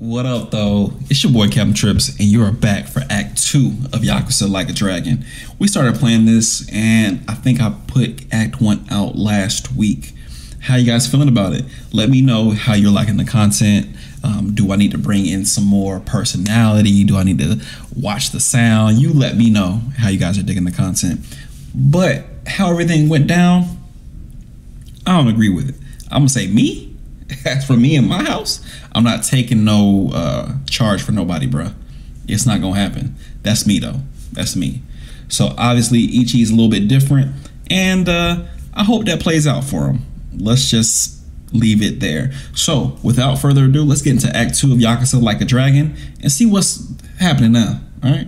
What up, though? It's your boy Captain Trips, and you are back for Act 2 of Yakuza Like a Dragon. We started playing this, and I think I put Act 1 out last week. How you guys feeling about it? Let me know how you're liking the content. Do I need to bring in some more personality? Do I need to watch the sound? You let me know how you guys are digging the content. But how everything went down, I don't agree with it. I'm gonna say me. As for me in my house, I'm not taking no charge for nobody, bruh. It's not gonna happen. That's me though. That's me. So obviously Ichi's a little bit different, and I hope that plays out for him. Let's just leave it there. So without further ado, let's get into Act 2 of Yakuza Like a Dragon and see what's happening now. All right.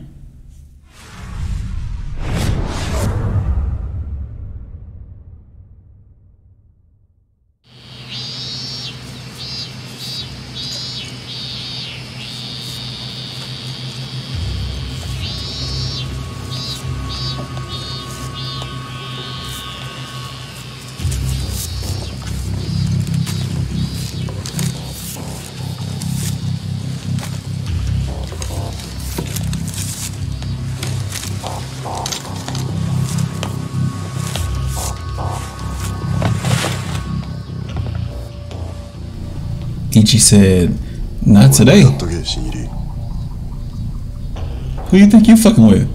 Ichi said, not today. Who you think you fucking with?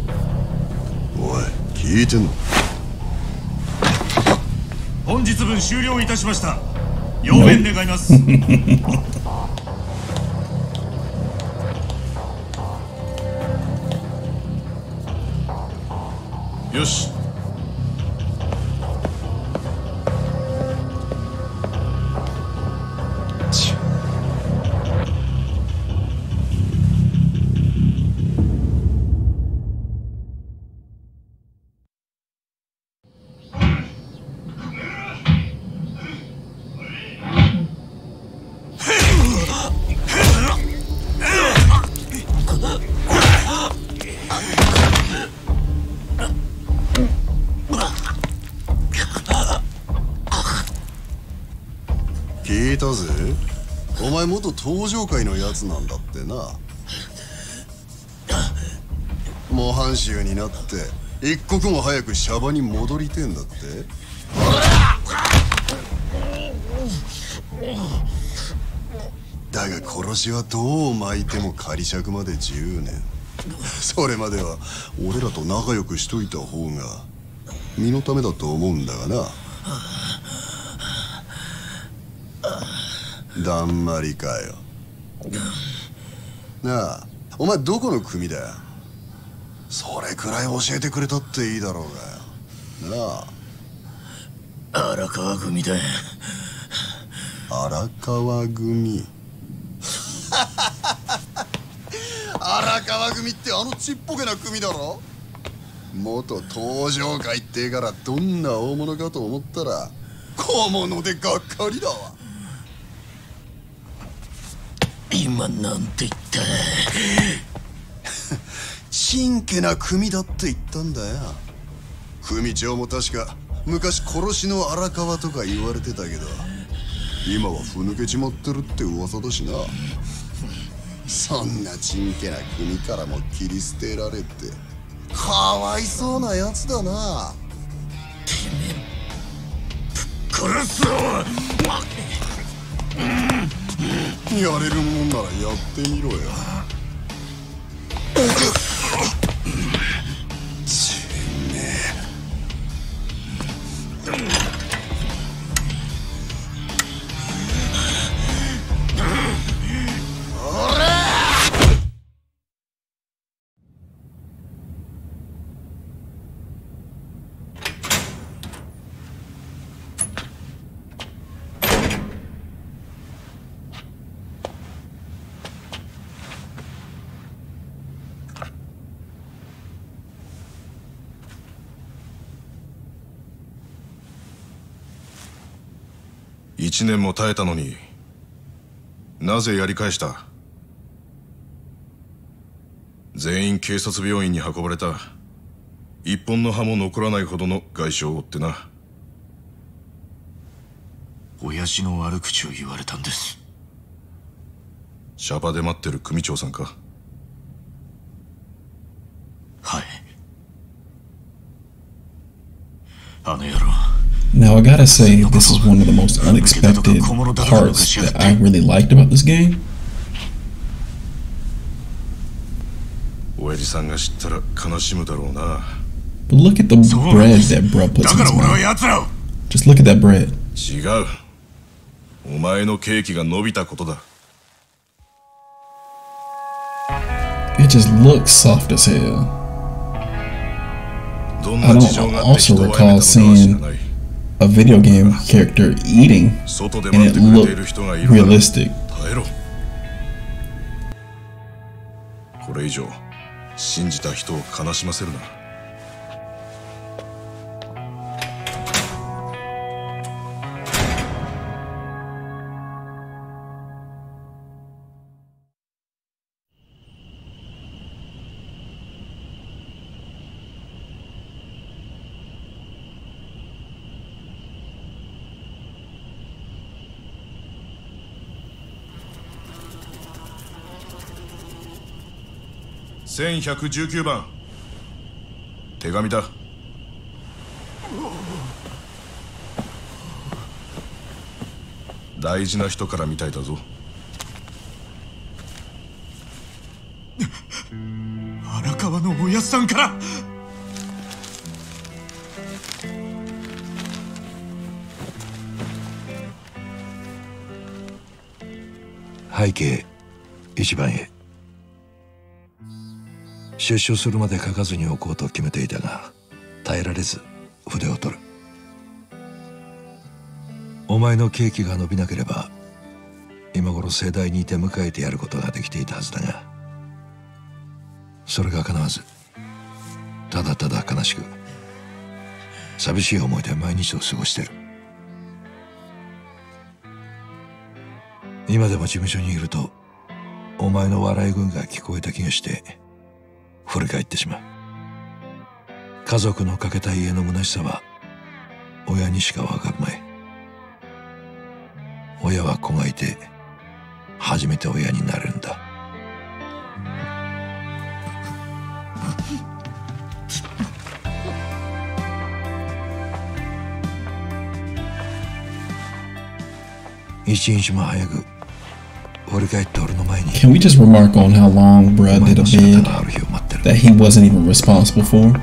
Yoshi. 聞いたぜ。お前元登場界のやつなんだってな。模範囚になって一刻も早くシャバに戻りてんだって。だが殺しはどう巻いても仮釈まで10年。それまでは俺らと仲良くしといた方が身のためだと思うんだがな。だんまりかよ。なあ、お前どこの組だよ。それくらい教えてくれたっていいだろうがよ。なあ。荒川組だよ。荒川組。荒川組ってあのちっぽけな組だろ。元登場界ってからどんな大物かと思ったら小物でがっかりだわ。今なんて言った？ちんけな組だって言ったんだよ。組長も確か昔殺しの荒川とか言われてたけど今はふぬけちまってるって噂だしな。そんなちんけな組からも切り捨てられてかわいそうなやつだな。てめえぶっ殺すぞ。やれるもんならやってみろよ。てめえ。1年も耐えたのになぜやり返した？全員警察病院に運ばれた。一本の歯も残らないほどの外傷を負ってな。親父の悪口を言われたんです。 シャバで待ってる組長さんか。 はい。あの野郎。 Now I gotta say, this is one of the most unexpected parts that I really liked about this game. 親父さんが知ったら悲しむだろうな。 But look at the bread that bro puts in his mouth. Just look at that bread. 違う。お前のケーキが伸びたことだ。 It just looks soft as hell. I don't also recall seeing a video game character eating, and it looked realistic. これ以上信じた人を悲しませるな。1119番手紙だ。大事な人からみたいだぞ。 荒川のおやっさんから。 背景一番へ。出所するまで書かずにおこうと決めていたが耐えられず筆を取る。お前の刑期が伸びなければ今頃盛大に出迎えてやることができていたはずだが、それが叶わずただただ悲しく寂しい思いで毎日を過ごしている。今でも事務所にいるとお前の笑い声が聞こえた気がして振り返ってしまう。家族のかけた家の虚しさは親にしかわかるまい。親は子がいて初めて親になれるんだ。一日も早く振り返って俺の前に。 Can we just remark on how long bruh did a bid that he wasn't even responsible for?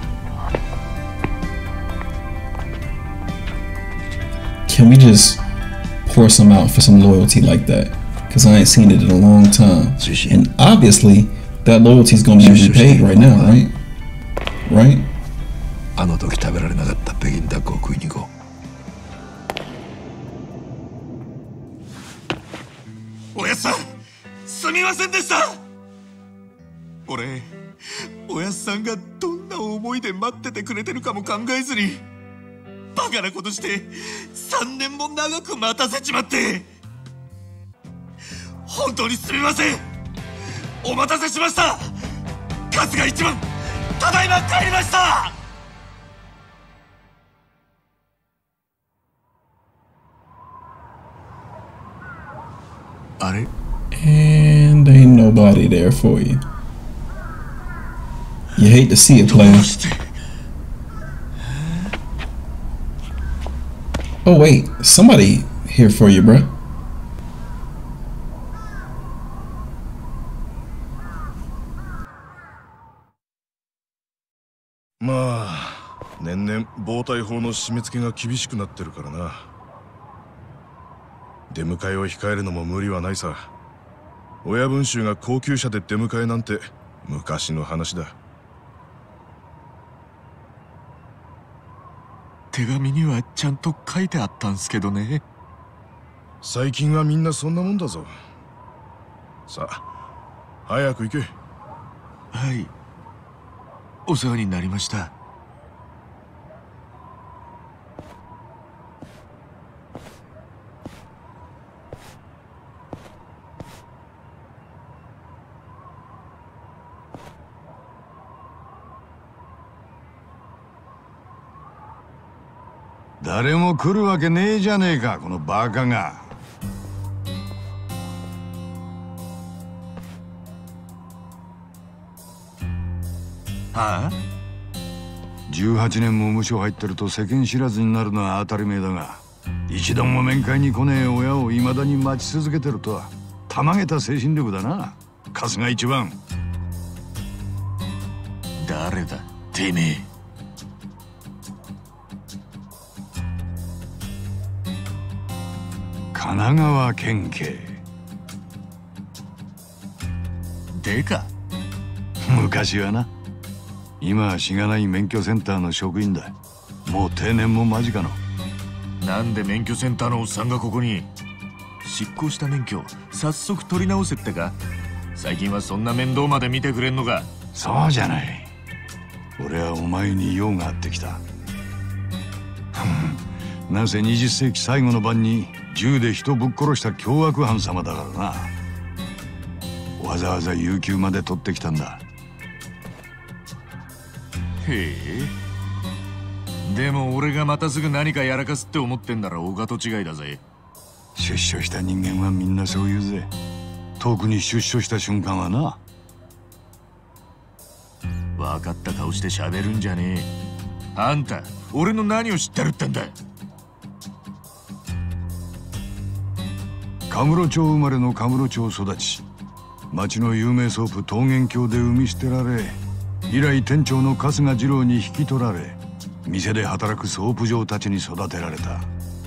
Can we just pour some out for some loyalty like that? Because I ain't seen it in a long time. And obviously, that loyalty is going to be repaid right now, right? Right? あの時食べられなかった北京ダックを食いに行こう。おやっさん、すみませんでした。俺、おやっさんがどんな思いで待っててくれてるかも考えずにバカなことして3年も長く待たせちまって、本当にすみません。お待たせしました。春日一番、ただいま帰りました。あれ And ain't nobody there for you. You hate to see it, player. Oh wait, somebody here for you, bruh. まあ年々暴対法の締め付けが厳しくなってるからな。出迎えを控えるのも無理はないさ。親分衆が高級車で出迎えなんて昔の話だ。 手紙にはちゃんと書いてあったんすけどね。 最近はみんなそんなもんだぞ。さあ早く行け。 はい、お世話になりました。 誰も来るわけねえじゃねえか、このバカが。 はあ 18年も無所入ってると世間知らずになるのは当たり前だが、一度も面会に来ねえ親を未だに待ち続けてるとはたまげた精神力だな、春日一番。 誰だてめえ。 神奈川県警でか。 昔はな。今はしがない免許センターの職員だ。もう定年も間近の。 なんで免許センターのおっさんがここに。失効した免許早速取り直せってか。最近はそんな面倒まで見てくれんのか。 そうじゃない。俺はお前に用があってきた。なんせ20世紀最後の晩に銃で人ぶっ殺した凶悪犯様だからな。わざわざ有給まで取ってきたんだ。 へえ。でも俺がまたすぐ何かやらかすって思ってんならお門違いだぜ。 出所した人間はみんなそう言うぜ。特に出所した瞬間はな。 分かった顔して喋るんじゃねえ。あんた俺の何を知ってるってんだ。 カムロ町生まれのカムロ町育ち、町の有名ソープ桃源郷で産み捨てられ、以来店長の春日二郎に引き取られ、店で働くソープ嬢たちに育てられた。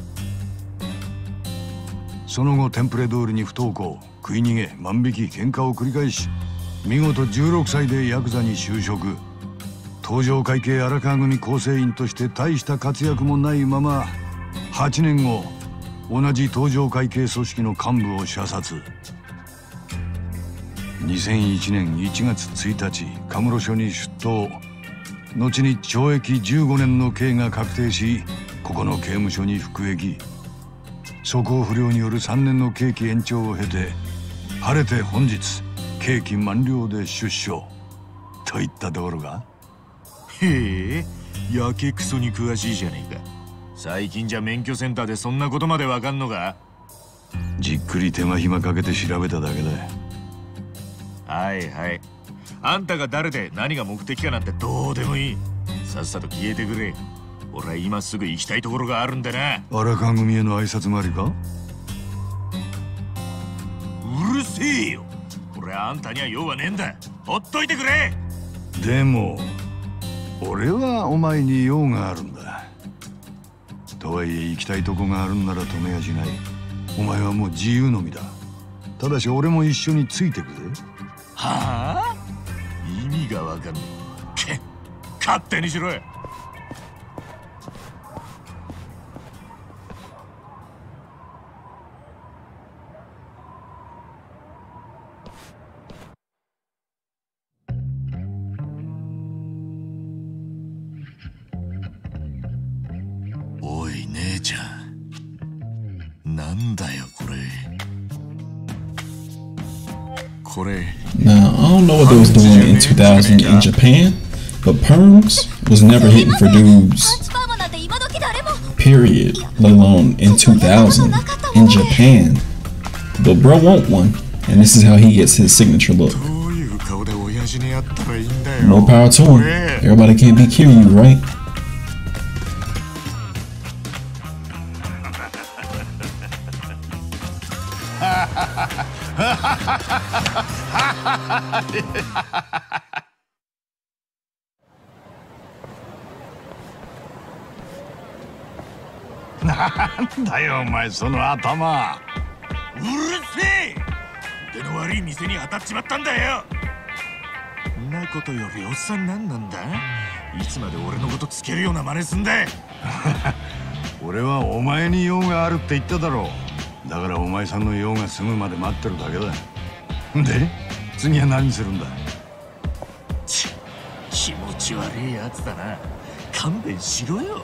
その後テンプレ通りに不登校、食い逃げ、万引き、喧嘩を繰り返し、見事16歳でヤクザに就職。東上会系荒川組構成員として大した活躍もないまま、8年後同じ東上会系組織の幹部を射殺。2001年1月1日カムロ署に出頭。後に懲役15年の刑が確定し、ここの刑務所に服役。素行不良による3年の刑期延長を経て、晴れて本日刑期満了で出所といったところか。 へえ、やけくそに詳しいじゃねえか。最近じゃ免許センターでそんなことまでわかんのか。 じっくり手間暇かけて調べただけだ。 はいはい。あんたが誰で何が目的かなんてどうでもいい。さっさと消えてくれ。俺は今すぐ行きたいところがあるんでな。 荒川組への挨拶回りか。 うるせえよ。俺はあんたには用はねえんだ。ほっといてくれ。 でも俺はお前に用があるんだ。とはいえ行きたいとこがあるんなら止めやしない。お前はもう自由の身だ。ただし俺も一緒についてくぜ。 はあ？意味がわかんない。勝手にしろよ。おい姉ちゃん、なんだよこれ。 Now, I don't know what they was doing in 2000 in Japan, but perms was never hitting for dudes. Period. Let alone in 2000 in Japan. But bro want one, and this is how he gets his signature look. More power to him. Everybody can't be Kiryu, right? なんだよお前その頭。 うるせえ。腕の悪い店に当たっちまったんだよ。んなことよりおっさん何なんだ。いつまで俺のことつけるような真似すんだ。 俺はお前に用があるって言っただろう。だからお前さんの用が済むまで待ってるだけだ。で次は何するんだ。 気持ち悪いやつだな。勘弁しろよ。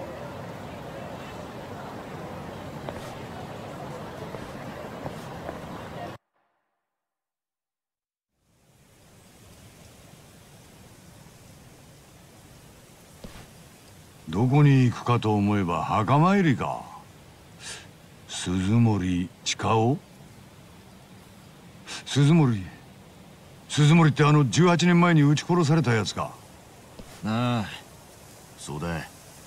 どこに行くかと思えば墓参りか。鈴森千佳夫。鈴森って18年前に撃ち殺されたやつか。 なあ、そうだ。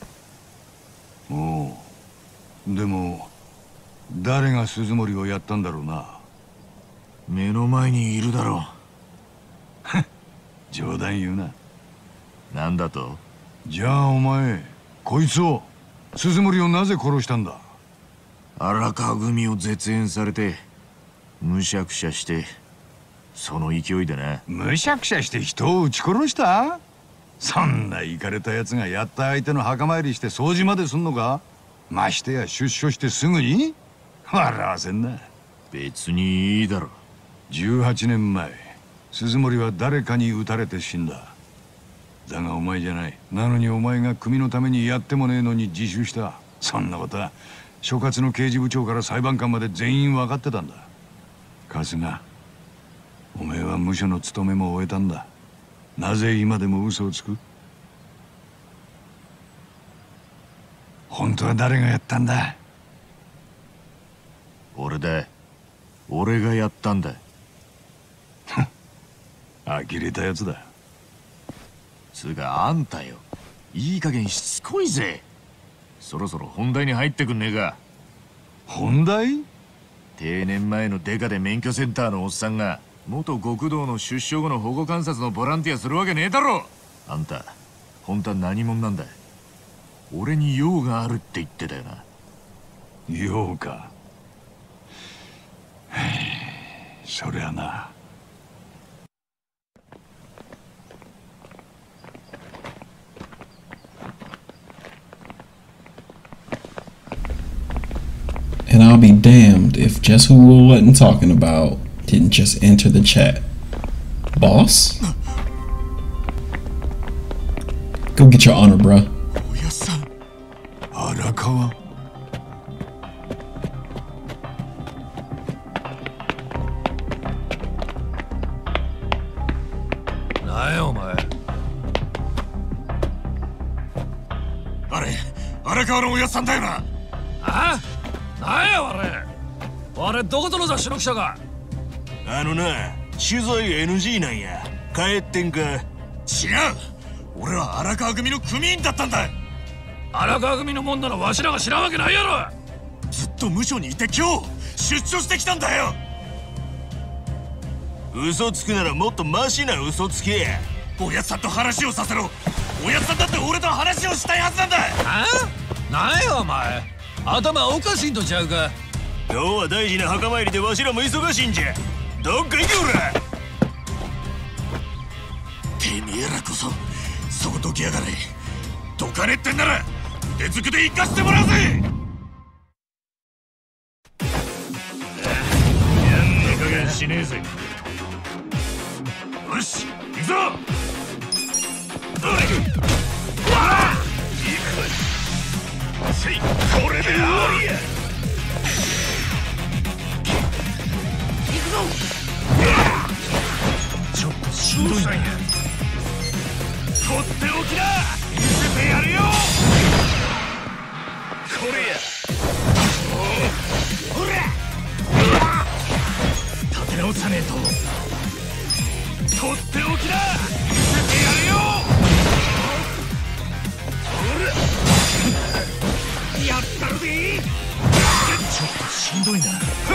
おう。でも誰が鈴森をやったんだろうな。 目の前にいるだろう。冗談言うな。 なんだと？ じゃあお前、こいつを、鈴森をなぜ殺したんだ？ 荒川組を絶縁されてむしゃくしゃして、その勢いでな。 むしゃくしゃして人を撃ち殺した？そんなイカれたやつがやった相手の墓参りして掃除まですんのか？ましてや出所してすぐに？笑わせんな。 別にいいだろ。 18年前、鈴森は誰かに撃たれて死んだ。だがお前じゃない。なのにお前が組のためにやってもねえのに自首した。そんなことは所轄の刑事部長から裁判官まで全員分かってたんだ。春日、お前は無所の務めも終えたんだ。なぜ今でも嘘をつく？本当は誰がやったんだ？ 俺だ。俺がやったんだ。 呆れたやつだ。 つうかあんたよ、いい加減しつこいぜ。そろそろ本題に入ってくんねえか。 本題？ 定年前のデカで免許センターのおっさんが元極道の出所後の保護観察のボランティアするわけねえだろ。あんた本当は何者なんだ？俺に用があるって言ってたよな。 用か。そりゃな。 And I'll be damned if just who we wasn't talking about didn't just enter the chat. Boss? Go get your honor, bruh. おやっさん。 荒川。 なんやお前。 あれ、荒川のおやっさんだよな。 あ？なんやあれどこぞの雑誌の記者か？ あのな、取材 NG なんや。帰ってんか？違う、俺は荒川組の組員だったんだ。 荒川組のもんならわしらが知らんわけないやろ。 ずっと無所にいて今日出所してきたんだよ。嘘つくならもっとマシな嘘つけ。おやっさんと話をさせろ。おやっさんだって俺と話をしたいはずなんだ。 あ？なんやお前、頭おかしいんとちゃうか？ 今日は大事な墓参りでわしらも忙しいんじゃ。どっか行けおら。てめえらこそそこどきやがれ。どかねってんなら腕づくで行かしてもらうぜ。やんな加減しねえぜ。よし行くぞ。これで終わりや。行くぞ。ちょっとしんどいな。とっておきだ。見せてやるよ。これや。ほら、立て直さねえと。とっておきだ。見せてやるよ。ほら、やったるで。ちょっとしんどいな。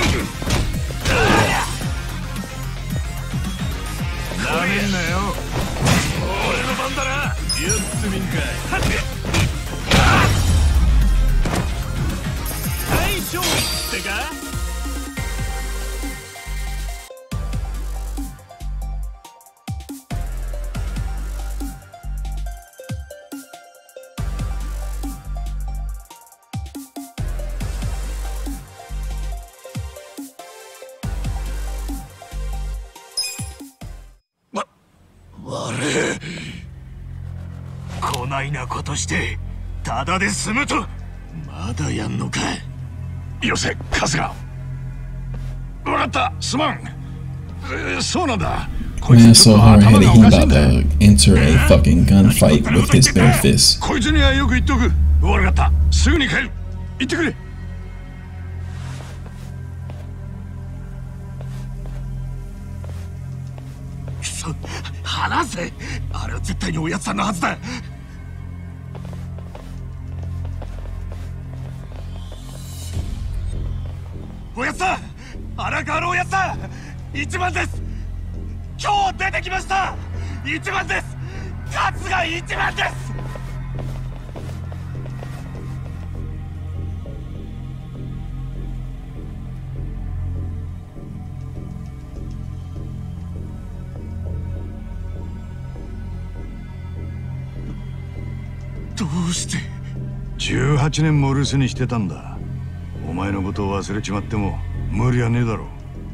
なめんなよ。俺の番だな。やってみんかい。大勝利ってか。こないなことしてただで済むとまだやんのか。 よせ春日。分かった、すまん。そうなんだ。 Man so hard-headed he about to enter a fucking gunfight with his bare fist. こいつにはよく言っとく。悪かった、すぐに帰る。行ってくれ。 離せ。あれは絶対におやつさんのはずだ。おやつさん、荒川のおやつさん、一番です。今日出てきました。一番です。勝つが一番です。どうして 18年も留守にしてたんだ。お前のことを忘れちまっても無理はねえだろ。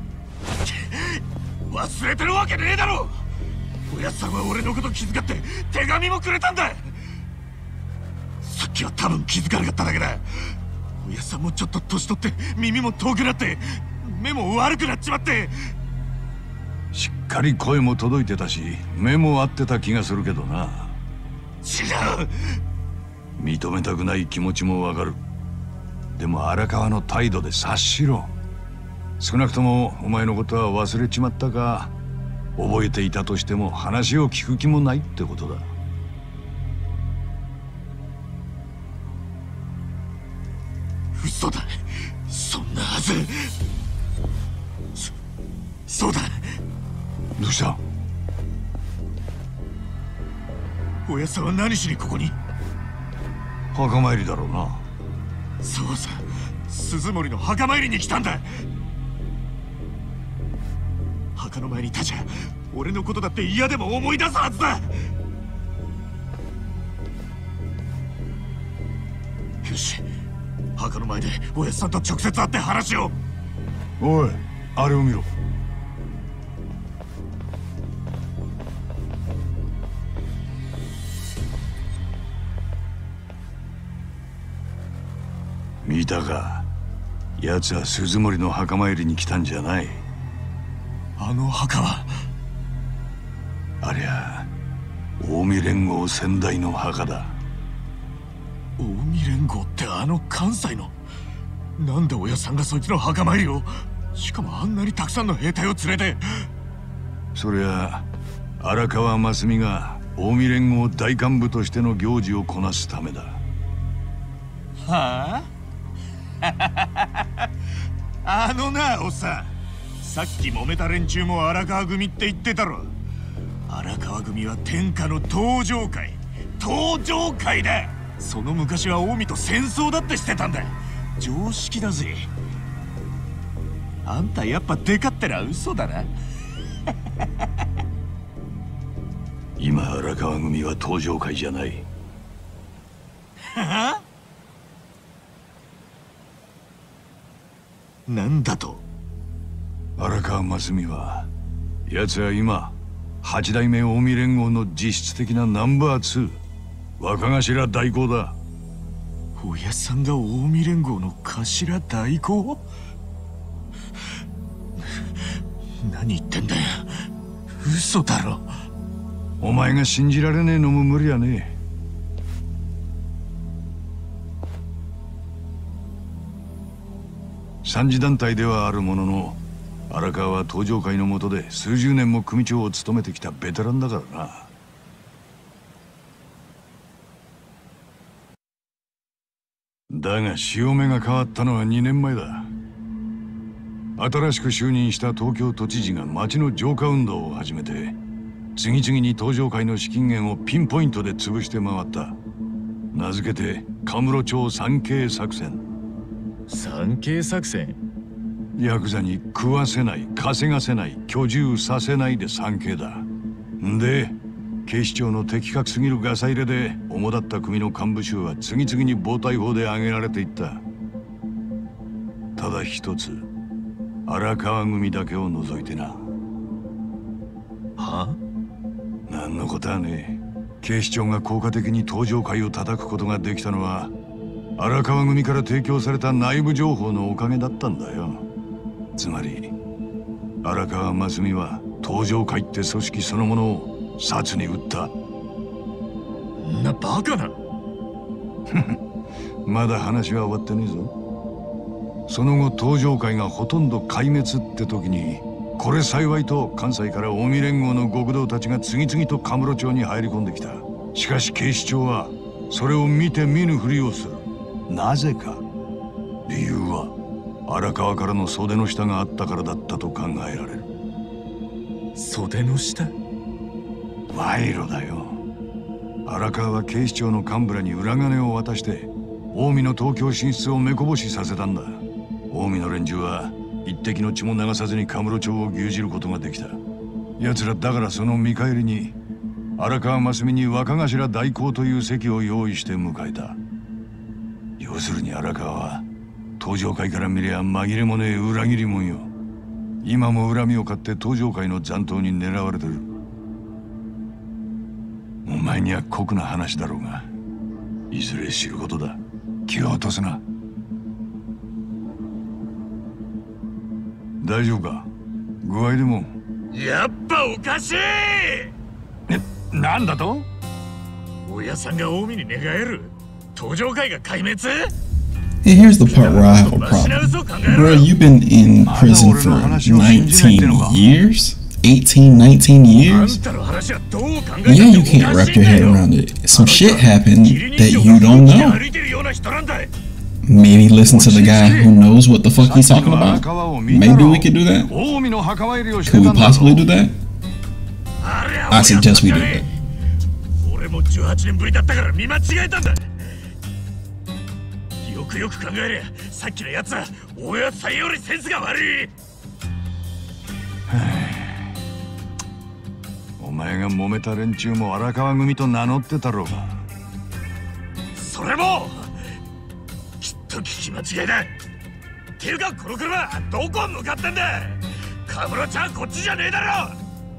忘れてるわけねえだろ。おやつさんは俺のこと気遣って手紙もくれたんだ。さっきは多分気づかなかっただけだ。おやつさんもちょっと年取って耳も遠くなって目も悪くなっちまって。 しっかり声も届いてたし目も合ってた気がするけどな。 違う。 認めたくない気持ちもわかる。でも荒川の態度で察しろ。少なくともお前のことは忘れちまったか、覚えていたとしても話を聞く気もないってことだ。 嘘だ。そんなはず。そうだ。 どうした？ おやつさんは何しにここに？ 墓参りだろうな。 そうさ、鈴森の墓参りに来たんだ。墓の前に立ちゃ俺のことだって嫌でも思い出すはずだ。よし、墓の前でおやつさんと直接会って話を。 おい、あれを見ろ。見たか。奴は鈴森の墓参りに来たんじゃない。 あの墓はありゃ近江連合先代の墓だ。 近江連合ってあの関西の。なんで親さんがそいつの墓参りを、しかもあんなにたくさんの兵隊を連れて。 そりゃ荒川真澄が近江連合大幹部としての行事をこなすためだ。 はああのな、おっさん、さっき揉めた連中も荒川組って言ってたろ。荒川組は天下の東上会。東上会だ。その昔は近江と戦争だってしてたんだ。常識だぜ。あんたやっぱデカってのは嘘だな。 今荒川組は東上会じゃない。 はあ？なんだと？ 荒川真澄は、奴は今八代目近江連合の実質的なナンバー2、若頭代行だ。 おやさんが近江連合の頭代行？何言ってんだよ。嘘だろ。 お前が信じられねえのも無理やねえ。三次団体ではあるものの、荒川は東上会の下で数十年も組長を務めてきたベテランだからな。だが潮目が変わったのは2年前だ。新しく就任した東京都知事が町の浄化運動を始めて、次々に東上会の資金源をピンポイントで潰して回った。名付けてカムロ町三景作戦。 三景作戦？ ヤクザに食わせない、稼がせない、居住させないで三景だ。んで警視庁の的確すぎるガサ入れで主だった組の幹部衆は次々に暴対法で挙げられていった。ただ一つ、荒川組だけを除いてな。 は？ 何のことはねえ。警視庁が効果的に東上会を叩くことができたのは荒川組から提供された内部情報のおかげだったんだよ。つまり荒川真澄は東上会って組織そのものを殺に撃った。 なバカな。 まだ話は終わってねえぞ。その後東上会がほとんど壊滅って時にこれ幸いと関西から近江連合の極道たちが次々とカムロ町に入り込んできた。しかし警視庁はそれを見て見ぬふりをする。なぜか。理由は荒川からの袖の下があったからだったと考えられる。 袖の下？ 賄賂だよ。荒川は警視庁の幹部らに裏金を渡して近江の東京進出を目こぼしさせたんだ。近江の連中は一滴の血も流さずにカムロ町を牛耳ることができた。奴らだからその見返りに荒川真澄に若頭代行という席を用意して迎えた。要するに荒川は東条会から見りゃ紛れもねえ裏切り者よ。今も恨みを買って東条会の残党に狙われてる。お前には酷な話だろうが、いずれ知ることだ。気を落とすな。大丈夫か？具合でも。 やっぱおかしい。 なんだと？ 親さんが近江に寝返る。東条会が壊滅。 And here's the part where I have a problem. Bro, you've been in prison for 19 years? 18, 19 years? Yeah, you can't wrap your head around it. Some shit happened that you don't know. Maybe listen to the guy who knows what the fuck he's talking about. Maybe we could do that. Could we possibly do that? I suggest we do that. 俺も18年ぶりだったから見間違えたんだ。よくよく考えりゃさっきのやつは親さんよりセンスが悪い。 お前が揉めた連中も荒川組と名乗ってたろうが。 それもきっと聞き間違いだ。ていうかこの車どこ向かってんだ。カムロちゃんこっちじゃねえだろ。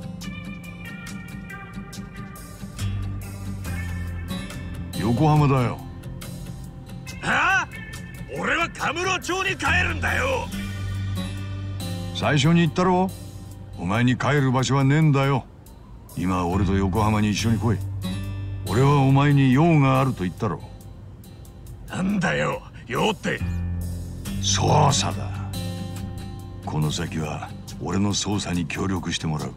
横浜だよ。 はあ？俺はカムロ町に帰るんだよ。 最初に言ったろ。お前に帰る場所はねえんだよ。今は俺と横浜に一緒に来い。俺はお前に用があると言ったろ。 なんだよ用って。 捜査だ。この先は俺の捜査に協力してもらう。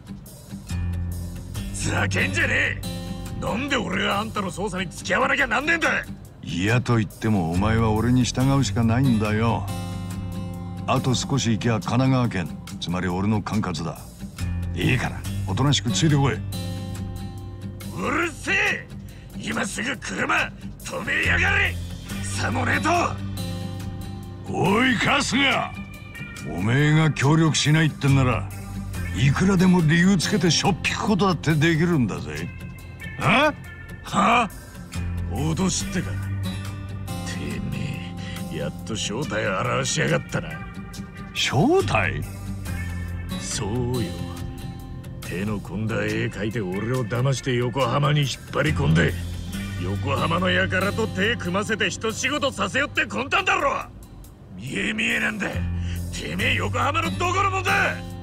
ざけんじゃねえ。なんで俺があんたの捜査に付き合わなきゃなんねえんだ。 嫌と言ってもお前は俺に従うしかないんだよ。あと少し行きゃ神奈川県、つまり俺の管轄だ。いいからおとなしくついてこい。 うるせえ。今すぐ車止めやがれ。さもねえと。 おい春日、おめえが協力しないってんならいくらでも理由つけてしょっぴくことだってできるんだぜ。 はあ？脅しってか。てめえやっと正体を現しやがったな。 正体？ そうよ。手の込んだ絵描いて俺を騙して横浜に引っ張り込んで横浜の輩と手組ませて一仕事させよって魂胆だろ。見え見えなんだ。てめえ横浜のどこのもんだ。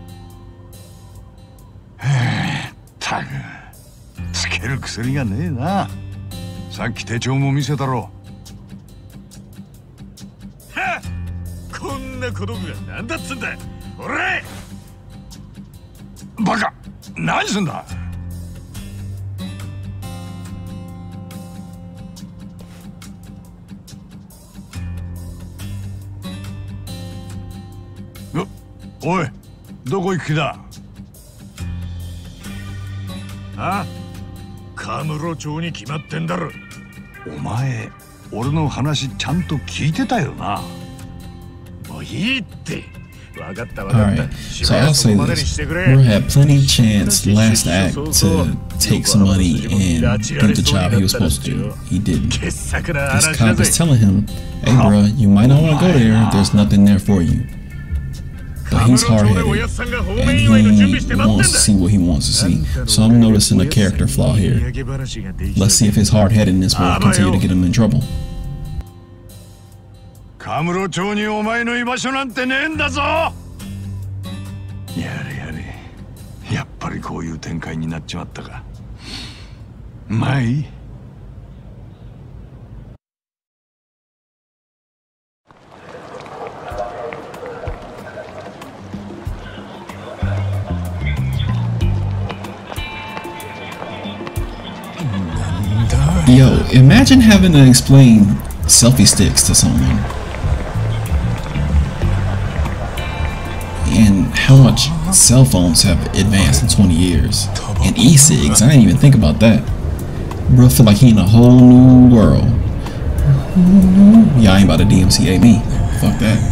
ったくつける薬がねえな。さっき手帳も見せたろ。 はっ、こんな孤独が何だっつんだ。俺バカ、何すんだ。おい、どこ行く気だ。 あ？カムロ町に決まってんだろ。 お前、俺の話ちゃんと聞いてたよな。 もういいって。分かった分 All かった。 right, so I'll say this. Murray had plenty of chance last act to take some money and do the job he was supposed to do. He didn't. This cop is telling him, hey bro, you might not want to go there. There's nothing there for you. But he's hard-headed, and he wants to see what he wants to see. So I'm noticing a character flaw here. Let's see if his hard-headedness will continue to get him in trouble. カムロ町にお前の居場所なんてねえんだぞ。やれやれ、やっぱりこういう展開になっちまったか。まあいい。 Yo, imagine having to explain selfie sticks to someone. And how much cell phones have advanced in 20 years. And e-cigs, I didn't even think about that. Bro, feel like he in a whole new world. Yeah, I ain't about to DMCA me. Fuck that.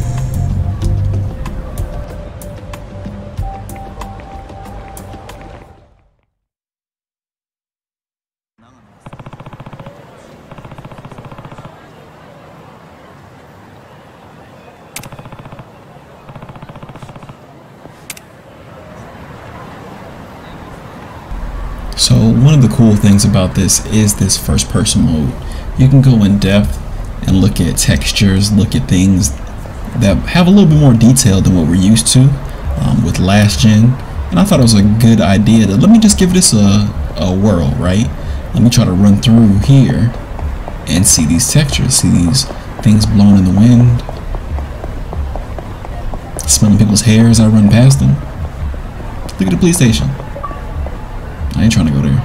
So one of the cool things about this is this first person mode. You can go in depth and look at textures, look at things that have a little bit more detail than what we're used to with last gen. And I thought it was a good idea to let me just give this a whirl, right? Let me try to run through here and see these textures, see these things blowing in the wind, smelling people's hair as I run past them. Look at the police station. I ain't trying to go there.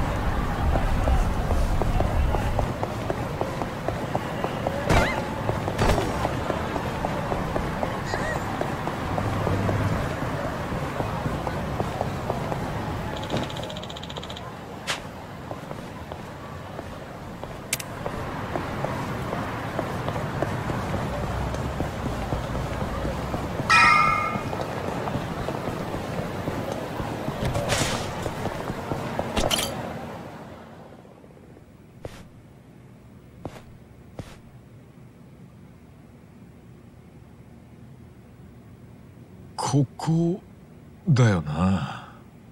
ここだよな。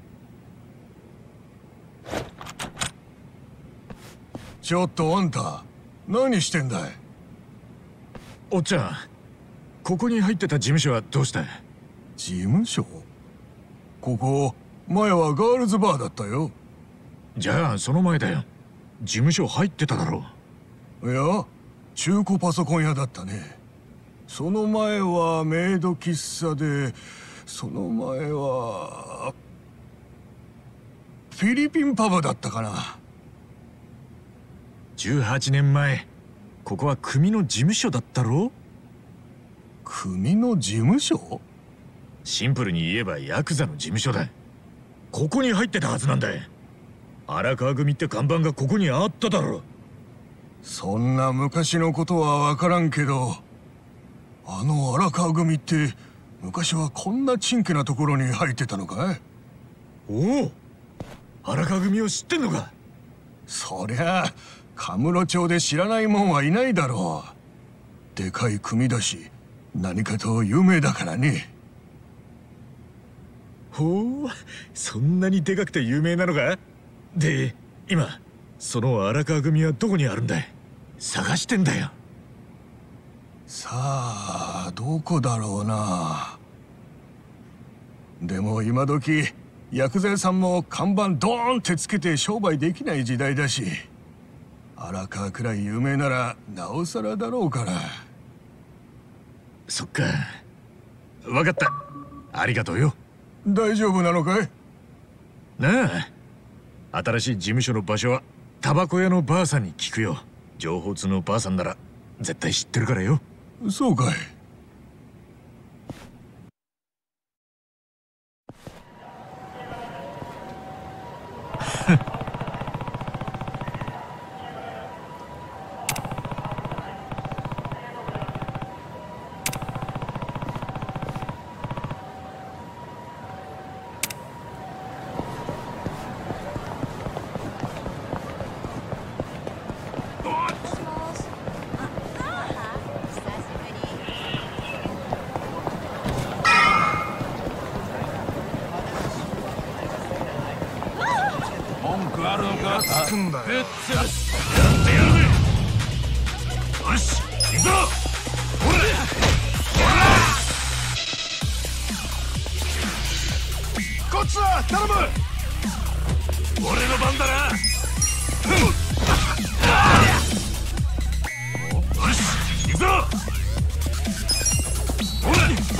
ちょっとあんた、何してんだい？ おっちゃん、ここに入ってた事務所はどうした？ 事務所？ここ、前はガールズバーだったよ。 じゃあその前だよ。事務所入ってただろう。いや、中古パソコン屋だったね。その前はメイド喫茶で、その前はフィリピンパブだったかな。 18年前、ここは組の事務所だったろ？ 組の事務所？ シンプルに言えばヤクザの事務所だ。ここに入ってたはずなんだ。荒川組って看板がここにあっただろ。 そんな昔のことは分からんけど、あの荒川組って昔はこんなちんけなところに入ってたのかい？ おお、荒川組を知ってんのか？ そりゃあカムロ町で知らないもんはいないだろう。でかい組だし何かと有名だからね。 ほう、そんなにでかくて有名なのか？で、今その荒川組はどこにあるんだい？探してんだよ。 さあどこだろうな。でも今時薬剤さんも看板ドーンってつけて商売できない時代だし、荒川くらい有名ならなおさらだろうから。 そっか、分かった。ありがとうよ。 大丈夫なのかい？ なあ、新しい事務所の場所はタバコ屋のばあさんに聞くよ。情報通のばあさんなら絶対知ってるからよ。 そうかい。 つくんだよ。 やってやるぜ。よし、行くぞ。ほらこっちは頼む。俺の番だな。よし、行くぞ。ほらよ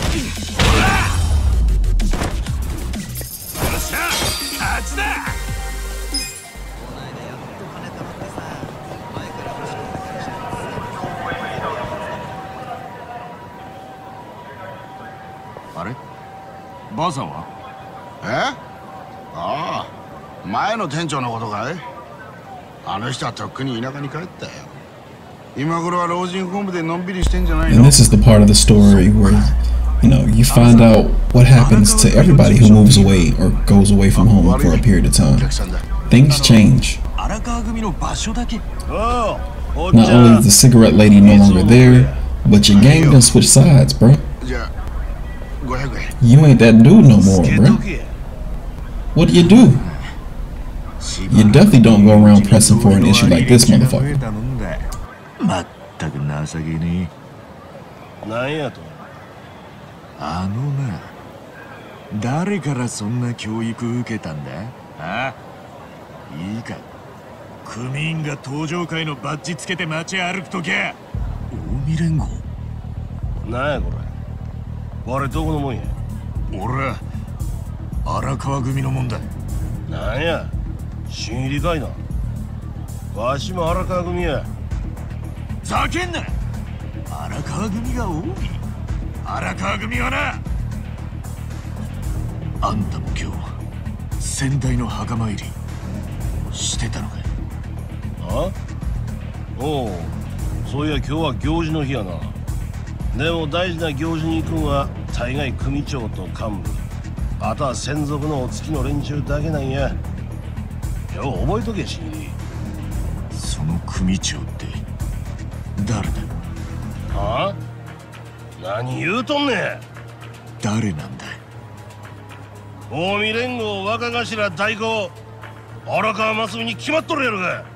っしゃ、勝ちだ。この間やっと金貯まってさ。 ばあさんは？ ああ、前の店長のことかい？あの人はとっくに田舎に帰ったよ。今頃は老人ホームでのんびりしてんじゃないの？ And this is the part of the story where, you know, you find out what happens to everybody who moves away or goes away from home for a period of time. Things change. Not only is the cigarette lady no longer there, but your gang done switch sides, bro. You ain't that dude no more, bro. What do? You definitely don't go around pressing for an issue like this, motherfucker. まったく情けねえ。なんやと？あのな、誰からそんな教育受けたんだ？あ？いいか。組員が登場会のバッジつけて街歩くときゃ。近江連合。なんやこれ。我どこのもんや。俺は荒川組のもんだ。なんや。新入りかいな。わしも荒川組や。ざけんな。荒川組が多い。荒川組はな。あんたも今日先代の墓参りしてたのかい？あ？おう、そういや今日は行事の日やな。でも大事な行事に行くんは大概組長と幹部、あとは専属のお付きの連中だけなんや。よう覚えとけ、新入り。その組長って誰だ？はあ？何言うとんねん。誰なんだい？近江連合若頭代行荒川真澄に決まっとるやろが。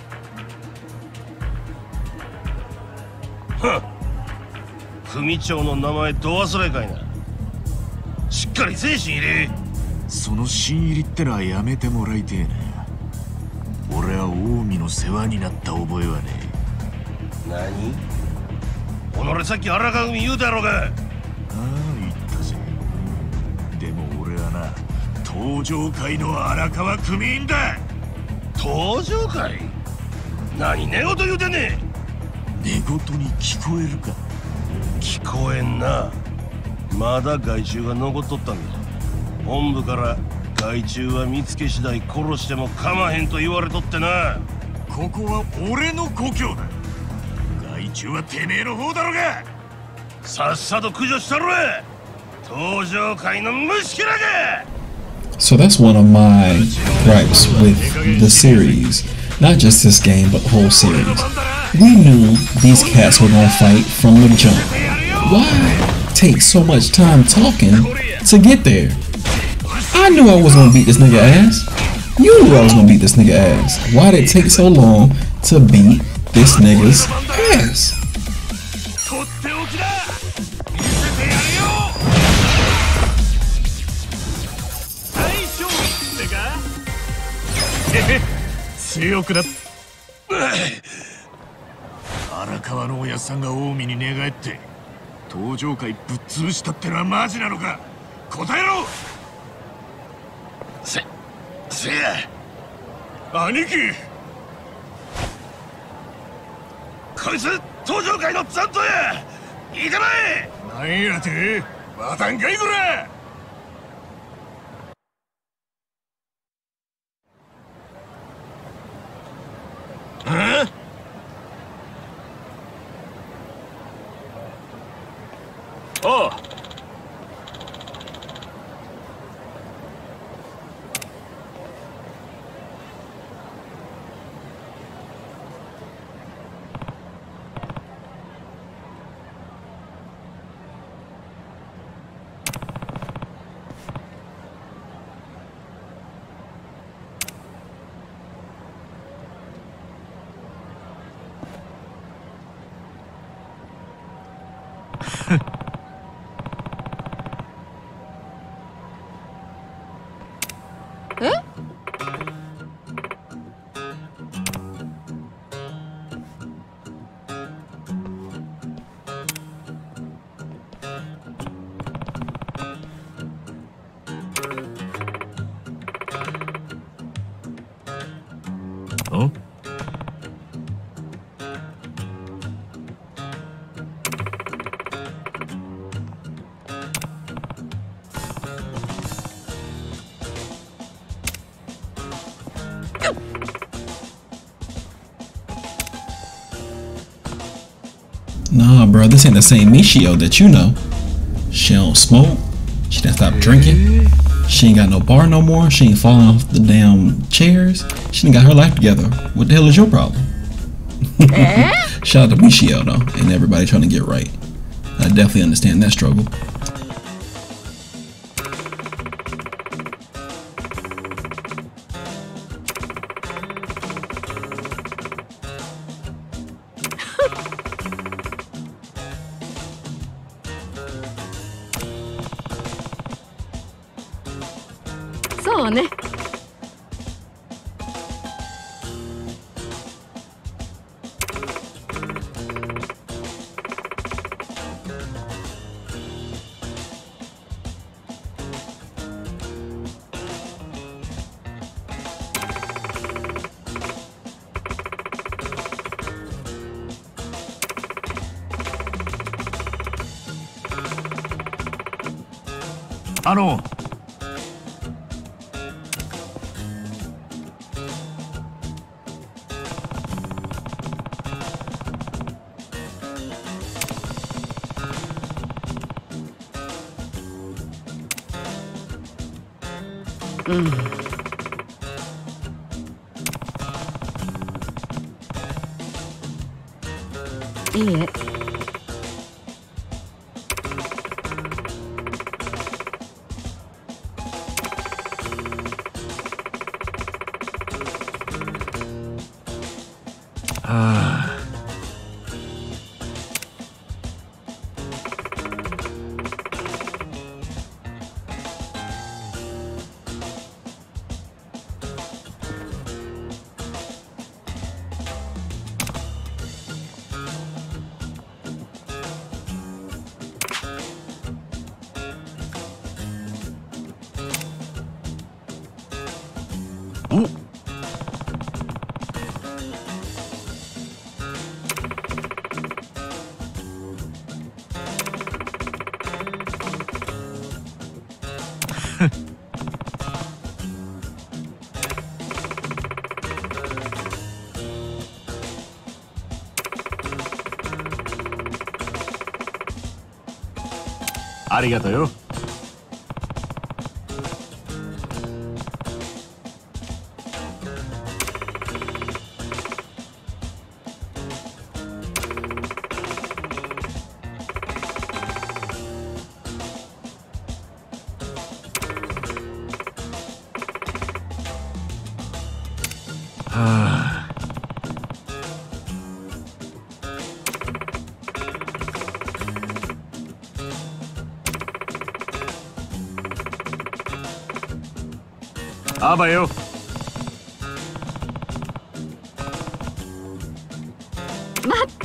ふん、組長の名前ど忘れかいな。しっかり精神入れ。その新入りってのはやめてもらいてえな。俺は近江の世話になった覚えはねえ。何？己さっき荒川組言うたやろが。ああ、言ったぜ。でも俺はな、登場会の荒川組員だ。登場会？何寝言言うてんねん。寝言に聞こえるか？聞こえんな。まだ害虫が残っとったんだ。本部から害虫は見つけ次第殺しても構わへんと言われとってな。ここは俺の故郷だ。害虫はてめえの方だろが。さっさと駆除したろ。登場会の虫けらが。 So that's one of my gripes with the series. Not just this game, but the whole series. We knew these cats were gonna fight from the jump. Why take so much time talking to get there? I knew I was gonna beat this nigga ass. You knew I was gonna beat this nigga ass. Why did it take so long to beat this nigga's ass? 強くなっ荒川のおやっさんが近江に寝返って登場会ぶっ潰したってのはマジなのか？答えろ。せや兄貴、こいつ登場会の残党や。いいかない。なんやてまたんかいこら。おう。 Nah, bro, this ain't the same Michio that you know. She don't smoke. She done stopped drinking. She ain't got no bar no more. She ain't falling off the damn chairs. She done got her life together. What the hell is your problem? Shout out to Michio though, and everybody trying to get right. I definitely understand that struggle. そうね。いいえ。 ありがとうよ。あばよ。 待って。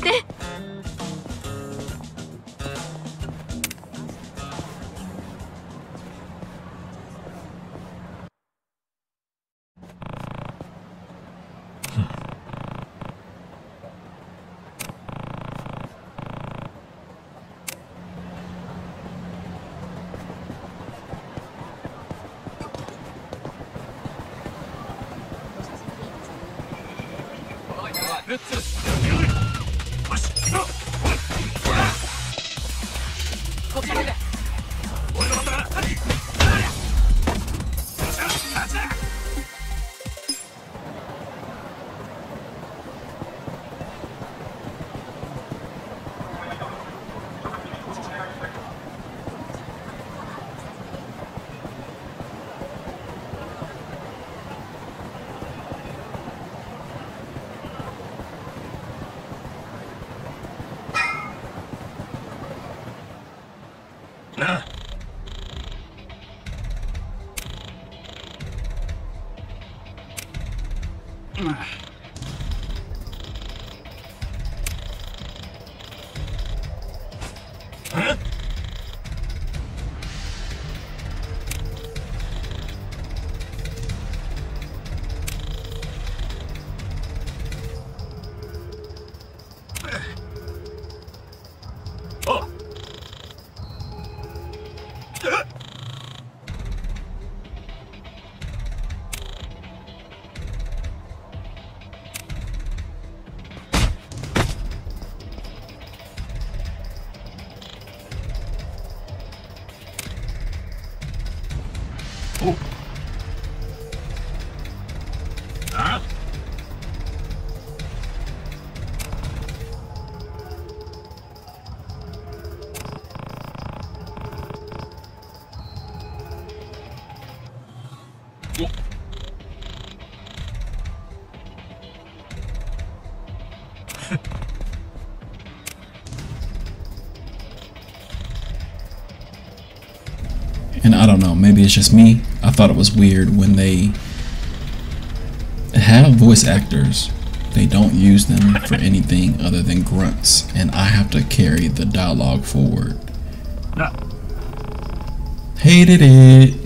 And I don't know, maybe it's just me. I thought it was weird when they have voice actors, they don't use them for anything other than grunts, and I have to carry the dialogue forward. Hated it.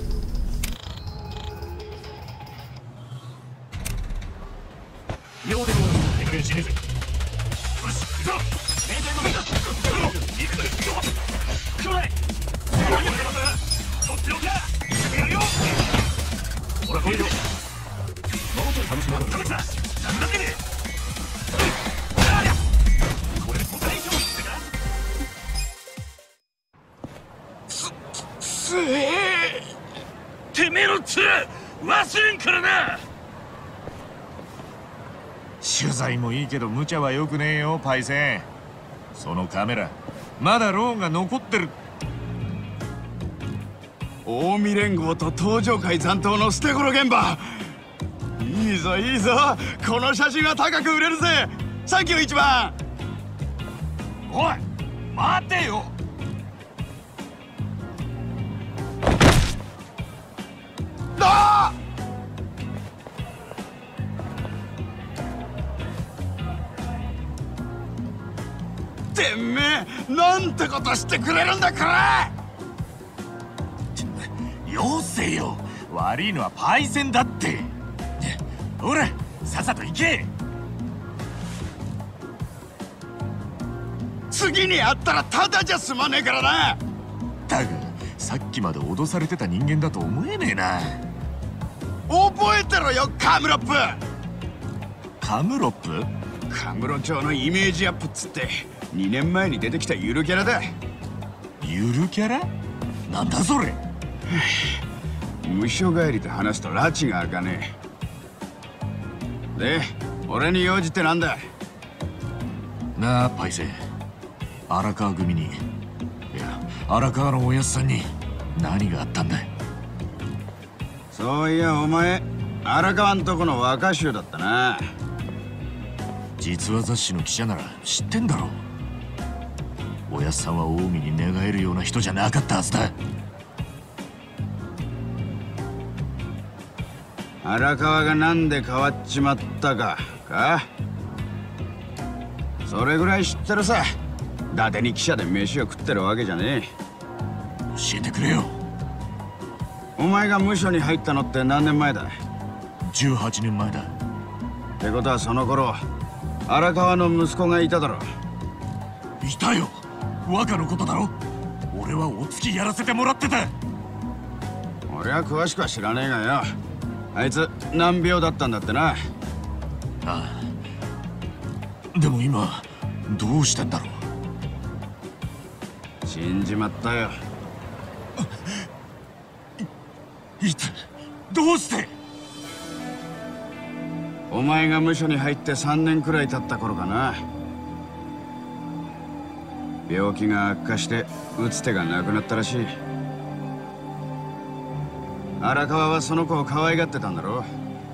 てめえの面忘れんからな。取材もいいけど無茶はよくねえよパイセン。そのカメラまだローンが残ってる。 近江連合と東上会残党の捨て頃現場。いいぞいいぞ、この写真は高く売れるぜ。サンキュー一番。 おい待てよ。 あー！てめえなんてことしてくれるんだこれ。 よせよ、悪いのはパイセンだって。ほらさっさと行け。 次に会ったらただじゃ済まねえからな。 だがさっきまで脅されてた人間だと思えねえな。 覚えてろよカムロップ。 カムロップ？ カムロ町のイメージアップっつって2年前に出てきたゆるキャラだ。 ゆるキャラ？なんだそれ。 無所帰りと話すと拉致が開かねえ。で俺に用事ってなんだ。 なあパイセン、荒川組に、いや荒川のおやっさんに何があったんだ。 そういやお前荒川んとこの若衆だったな。 実話雑誌の記者なら知ってんだろう。おやっさんは近江に寝返るような人じゃなかったはずだ。 荒川がなんで変わっちまったかそれぐらい知ってるさ。伊達に記者で飯を食ってるわけじゃねえ。 教えてくれよ。 お前が無所に入ったのって何年前だ。 18年前だ。 ってことはその頃荒川の息子がいただろ。 いたよ、若のことだろ。俺はお付きやらせてもらってた。 俺は詳しくは知らねえがよ、あいつ難病だったんだってな。 ああ、でも今どうしたんだろう。 死んじまったよ。 いつどうして。 お前が無所に入って3年くらい経った頃かな。病気が悪化して打つ手がなくなったらしい。荒川はその子を可愛がってたんだろ。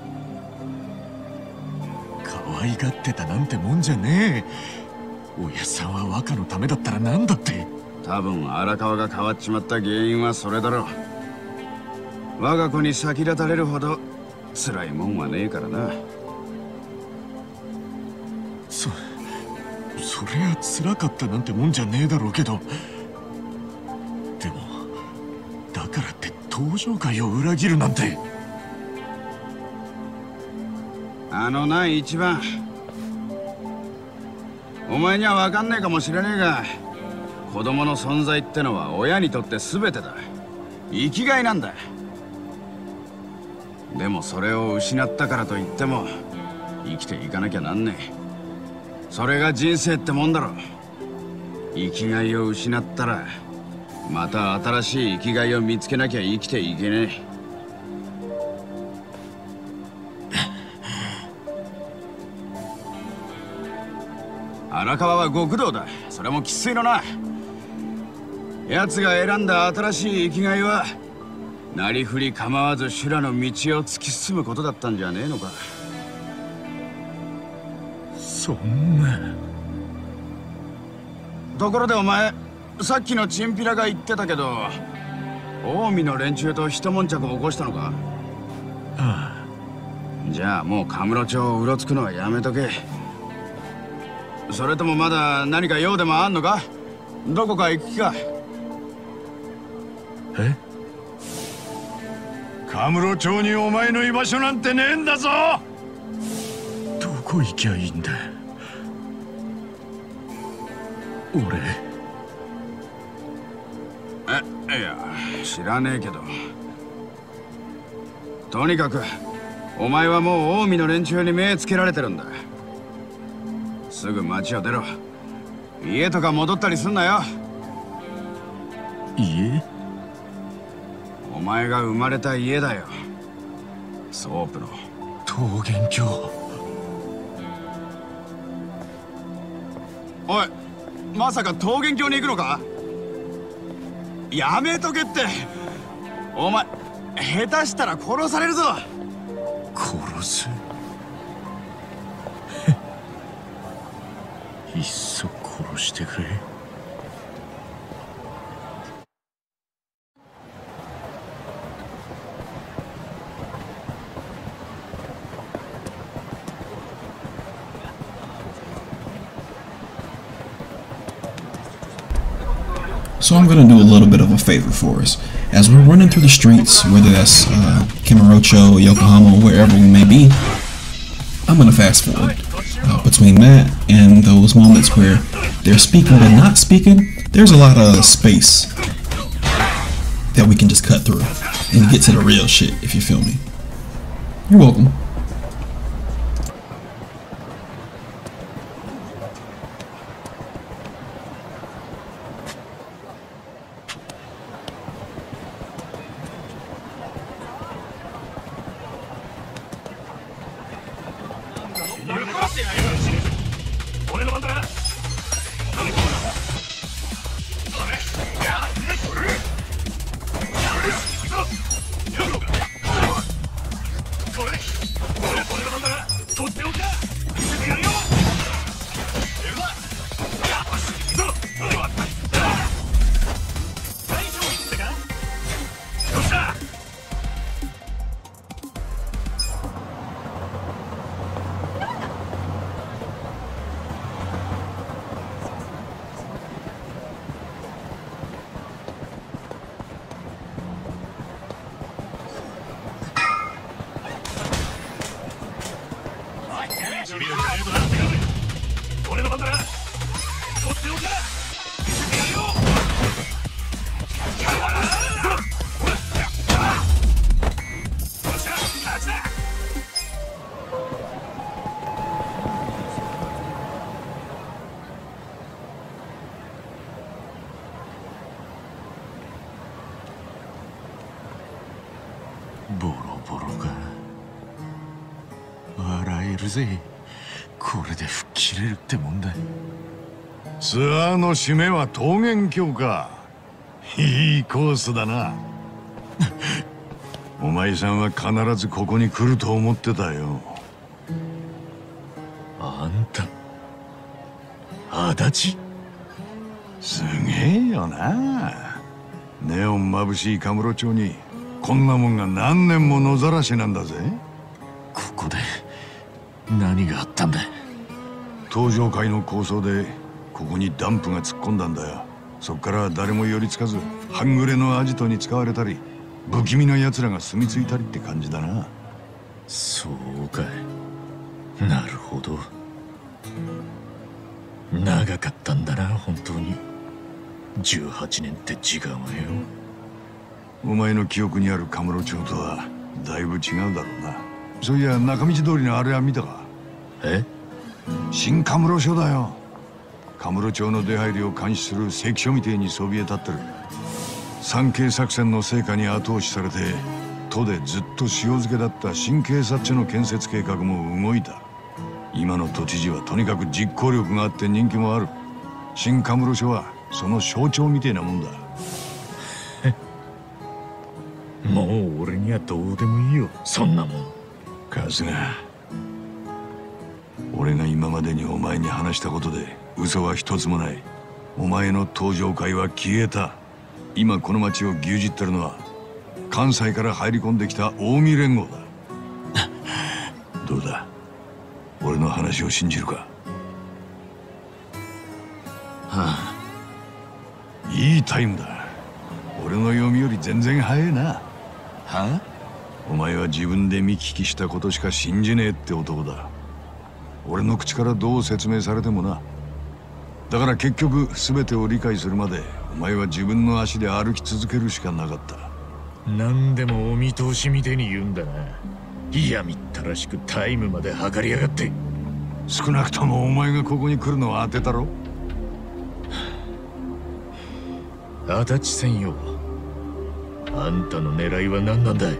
可愛がってたなんてもんじゃねえ。おやさんは若のためだったら何だって。 多分荒川が変わっちまった原因はそれだろう。我が子に先立たれるほど辛いもんはねえからな。 そりゃ辛かったなんてもんじゃねえだろうけど、でもだからって東上会を裏切るなんて。 あのな一番、お前には分かんねえかもしれねえが、子供の存在ってのは親にとって全てだ。生きがいなんだ。でもそれを失ったからといっても生きていかなきゃなんねえ。それが人生ってもんだろ。生きがいを失ったらまた新しい生きがいを見つけなきゃ生きていけねえ。荒川は極道だ。それも生粋のな。奴が選んだ新しい生きがいはなりふり構わず修羅の道を突き進むことだったんじゃねえのか。 そそんな。 ところでお前、さっきのチンピラが言ってたけど、近江の連中と一悶着を起こしたのか？ ああ。じゃあもうカムロ町をうろつくのはやめとけ。それともまだ何か用でもあんのか？どこか行く気か？ え？カムロ町にお前の居場所なんてねえんだぞ。どこ行きゃいいんだ俺。 いや、知らねえけど。とにかくお前はもう近江の連中に目つけられてるんだ。すぐ町を出ろ。家とか戻ったりすんなよ。 家？ お前が生まれた家だよ。ソープの桃源郷。 おい、まさか桃源郷に行くのか？やめとけって。お前下手したら殺されるぞ。 殺す？いっそ殺してくれ。 So I'm going to do a little bit of a favor for us. As we're running through the streets, whether that's Kamurocho, Yokohama, wherever we may be, I'm going to fast forward. Between that and those moments where they're speaking or they're not speaking, there's a lot of space that we can just cut through and get to the real shit, if you feel me. You're welcome. ボロボロが笑えるぜ。これで吹っ切れるってもんだ。ツアーの締めは桃源郷か。いいコースだな。お前さんは必ずここに来ると思ってたよ。あんた足立？すげえよな。ネオン眩しいカムロ町にこんなもんが何年も野ざらしなんだぜ。ここで何があったんだ？登場会の構想でここにダンプが突っ込んだんだよ。そっから誰も寄りつかず半グレのアジトに使われたり不気味な奴らが住み着いたりって感じだな。そうかい。なるほど。長かったんだな本当に。18年って時間はよ。お前の記憶にあるカムロ町とはだいぶ違うだろうな。そういや中道通りのあれは見たか？え？新カムロ署だよ。カムロ町の出入りを監視する関所みてえにそびえ立ってる。三警作戦の成果に後押しされて都でずっと塩漬けだった新警察署の建設計画も動いた。今の都知事はとにかく実行力があって人気もある。新カムロ署はその象徴みてえなもんだ。もう俺にはどうでもいいよそんなもん。春日、 俺が今までにお前に話したことで嘘は一つもない。お前の登場会は消えた。今この町を牛耳ってるのは関西から入り込んできた近江連合だ。どうだ、俺の話を信じるか？ はあ、 いいタイムだ。俺の読みより全然早いな。 はあ、 お前は自分で見聞きしたことしか信じねえって男だ。俺の口からどう説明されてもな。だから結局全てを理解するまでお前は自分の足で歩き続けるしかなかった。 何でもお見通しみてえに言うんだな。いやみったらしくタイムまで測りやがって。 少なくともお前がここに来るのは当てたろ。 足立せんよ。あんたの狙いは何なんだい？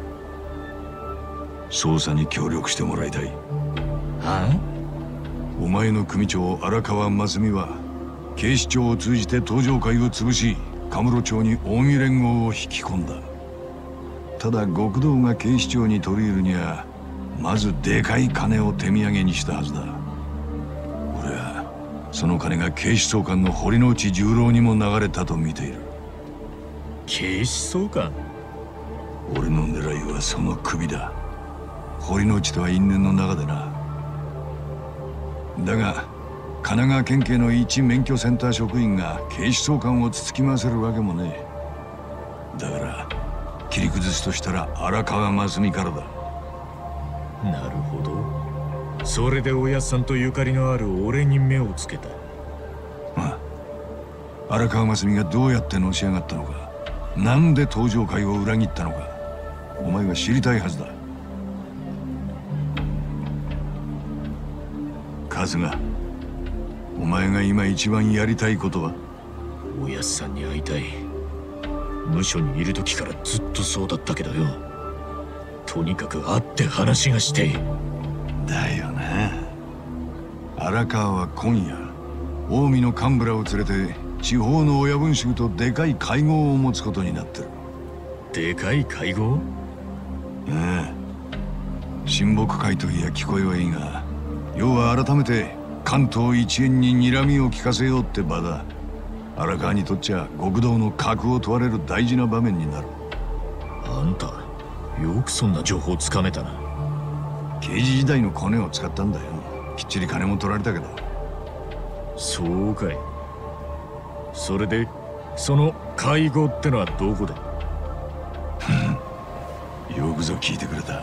捜査に協力してもらいたい。 はあ？ お前の組長荒川真澄は警視庁を通じて東条会を潰し、カムロ町に近江連合を引き込んだ。ただ極道が警視庁に取り入るにはまずでかい金を手土産にしたはずだ。俺はその金が警視総監の堀之内十郎にも流れたと見ている。 警視総監？ 俺の狙いはその首だ。堀之内とは因縁の中でな。だが神奈川県警の一免許センター職員が警視総監をつつき回せるわけもねえ。だから切り崩すとしたら荒川真澄からだ。 なるほど。それでおやっさんとゆかりのある俺に目をつけた。 ああ、荒川真澄がどうやってのし上がったのか、なんで東条会を裏切ったのか、お前は知りたいはずだ。春日、お前が今一番やりたいことは？ おやっさんに会いたい。無所にいる時からずっとそうだったけどよ。とにかく会って話がして。 だよな。荒川は今夜近江の幹部らを連れて地方の親分衆とでかい会合を持つことになってる。 でかい会合？ ああ、親睦会といや聞こえはいいが、要は改めて関東一円に睨みを利かせようって場だ。荒川にとっちゃ極道の格を問われる大事な場面になる。 あんたよくそんな情報つかめたな。 刑事時代のコネを使ったんだよ。きっちり金も取られたけど。 そうかい。それでその会合ってのはどこで？ よくぞ聞いてくれた。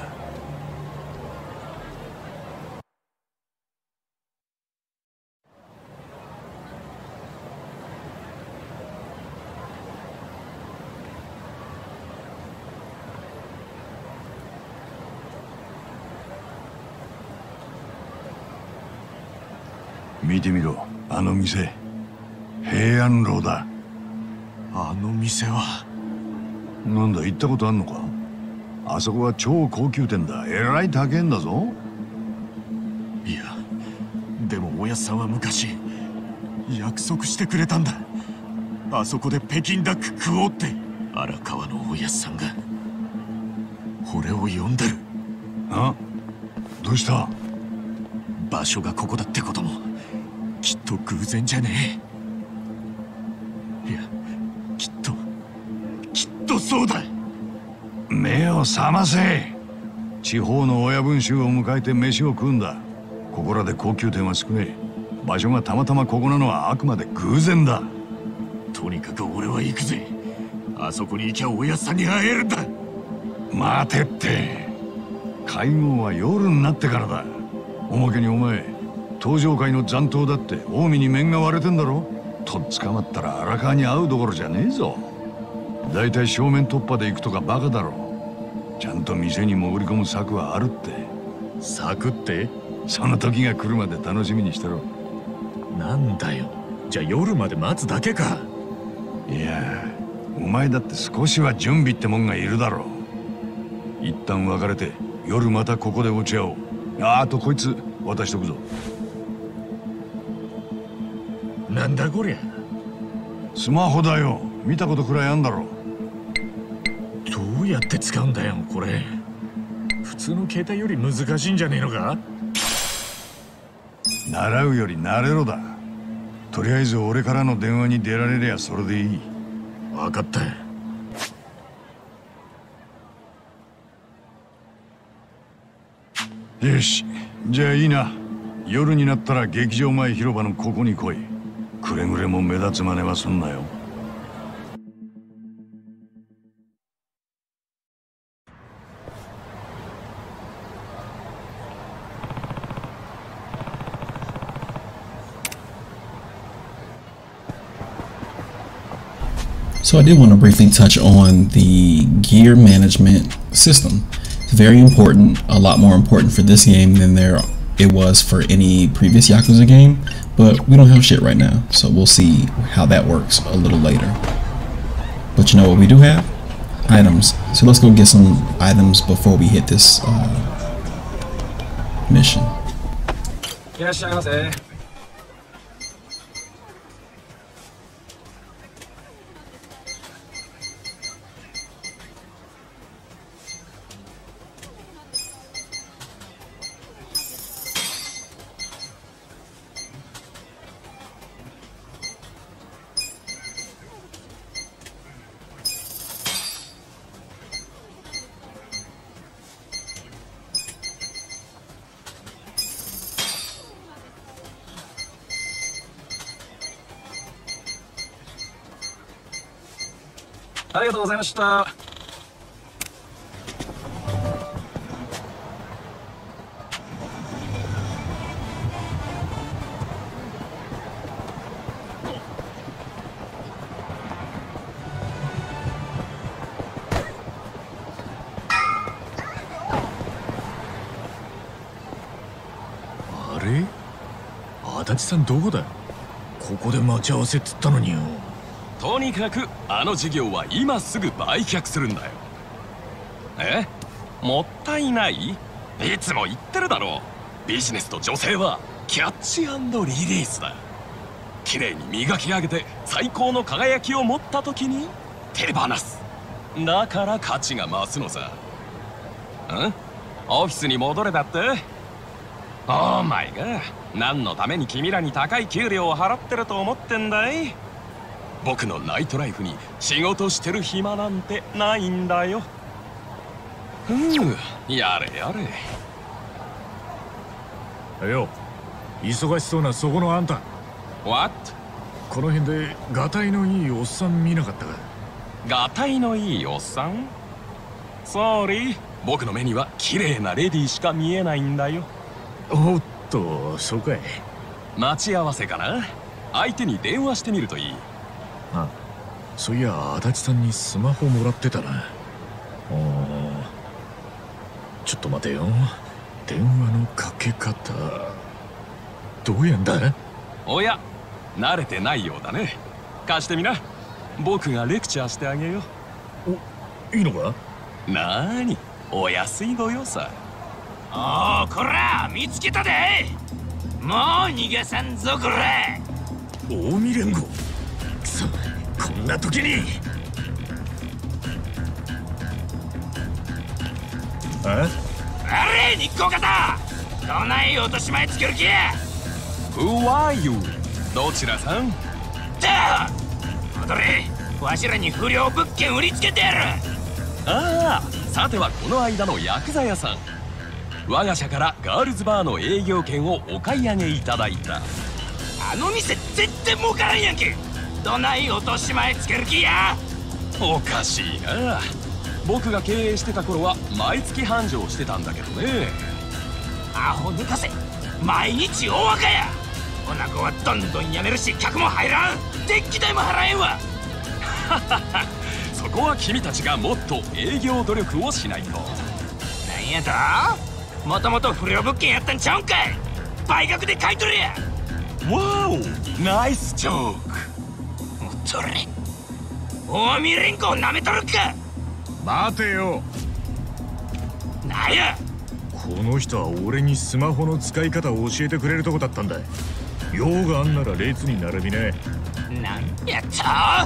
見てみろ、あの店。平安楼だ。 あの店は？ なんだ、行ったことあんのか？あそこは超高級店だ。えらい高えんだぞ。 いや、でもおやっさんは昔約束してくれたんだ。あそこで北京ダック食おうって。荒川のおやっさんが俺を呼んでる。 あ？どうした？ 場所がここだってこともきっと偶然じゃねえ。いや、きっとそうだ。 目を覚ませ。地方の親分衆を迎えて飯を食うんだ。ここらで高級店は少ねえ。場所がたまたまここなのはあくまで偶然だ。 とにかく俺は行くぜ。あそこに行きゃおやっさんに会えるんだ。 待てって。会合は夜になってからだ。おまけにお前東条会の残党だって近江に面が割れてんだろ。とっ捕まったら荒川に会うどころじゃねえぞ。だいたい正面突破で行くとかバカだろ。ちゃんと店に潜り込む策はあるって。 策って？ その時が来るまで楽しみにしてろ。 なんだよ、じゃあ夜まで待つだけか。 いや、お前だって少しは準備ってもんがいるだろう。一旦別れて夜またここで落ち合おう。あとこいつ渡しとくぞ。 なんだこりゃ。 スマホだよ。見たことくらいあんだろ。 どうやって使うんだよこれ。普通の携帯より難しいんじゃねえのか？ 習うより慣れろだ。とりあえず俺からの電話に出られりゃそれでいい。 分かった。 よし、じゃあいいな。夜になったら劇場前広場のここに来い。くれぐれも目立つ真似はすんなよ。 So I did want to briefly touch on the gear management system. It's very important, a lot more important for this game than it was for any previous Yakuza game, but we don't have shit right now, so we'll see how that works a little later. But you know what we do have? Items. So let's go get some items before we hit this mission. いらっしゃいませ。ありがとうございました。 あれ？足立さんどこだ？ここで待ち合わせっつったのによ。 とにかくあの事業は今すぐ売却するんだよ。え？もったいない？いつも言ってるだろう。ビジネスと女性はキャッチ&リリースだ。綺麗に磨き上げて最高の輝きを持った時に手放す。だから価値が増すのさ。オフィスに戻れだって？オーマイガー、何のために君らに高い給料を払ってると思ってんだい？僕のナイトライフに仕事してる暇なんてないんだよ。やれやれ。 よ、忙しそうなそこのあんた。 What？ この辺でガタイのいいおっさん見なかったか？ ガタイのいいおっさん？ソーリー、僕の目には綺麗なレディーしか見えないんだよ。 おっと、そうかい。 待ち合わせかな？相手に電話してみるといい。 あ、そういや足立さんにスマホもらってたな。ちょっと待てよ。電話のかけ方どうやんだ？ おや、慣れてないようだね。貸してみな。僕がレクチャーしてあげよう。お、いいのか？ なーに、お安いご用さ。 おー、こら見つけたで。もう逃がさんぞこら。 近江連合、くそ、こんな時に。 あれ、日光方、どない落とし前つける気や。 Who are you？ どちらさん？ 戻れ、わしらに不良物件売りつけてやる。 ああ、さてはこの間の薬剤屋さん。我が社からガールズバーの営業権をお買い上げいただいた。 あの店絶対儲からんやんけ。どない落とし前つける気や。 おかしいな。僕が経営してた頃は毎月繁盛してたんだけどね。 アホ抜かせ、毎日大赤や。おなこはどんどん辞めるし、客も入らん。電気代も払えんわ。 そこは君たちがもっと営業努力をしないと。 なんやと？もともと不良物件やったんちゃうんかい。倍額で買い取れや。 わお、ナイスジョーク。 もっとれ、近江連合なめとるか。 待てよ。 なんや。 この人は俺にスマホの使い方を教えてくれるとこだったんだ。用があんなら列に並びね。 なんやと？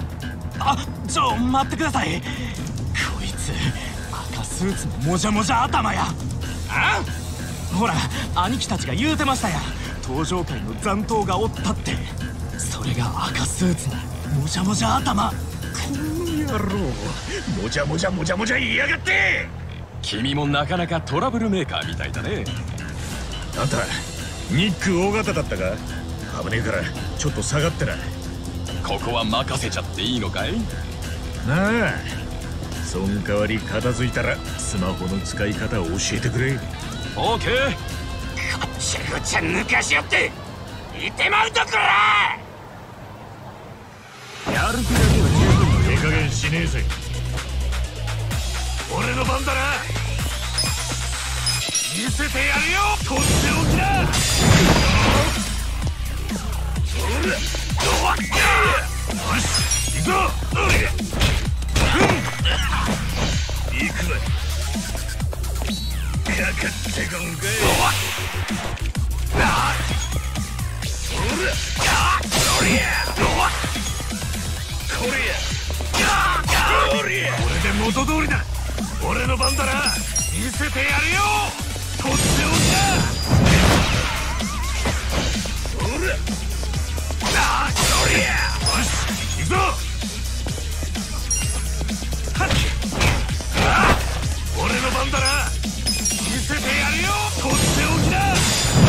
待ってください。こいつ赤スーツのもじゃもじゃ頭や。 あ？ ほら、兄貴たちが言うてましたや。 登場界の残党がおったって。それが赤スーツのもじゃもじゃ頭。この野郎、もじゃもじゃもじゃもじゃ言いやがって。 君もなかなかトラブルメーカーみたいだね。 あんたニック大型だったか。危ねえからちょっと下がってな。 ここは任せちゃっていいのかい。 なあ、その代わり片付いたらスマホの使い方を教えてくれ。 オーケー。 こっちゃこっちゃ抜かしよっていてまうとくら。 やる気だけは十分のええ加減しねえぜ。俺の番だな。見せてやるよ。とっておきだ。よし、行くぞ。行くわ。かかってこんかい。これで元通りだ。俺の番だな。見せてやるよ。とっておきだ。よし、行くぞ。俺の番だな。見せてやるよ。とっておきだ。よ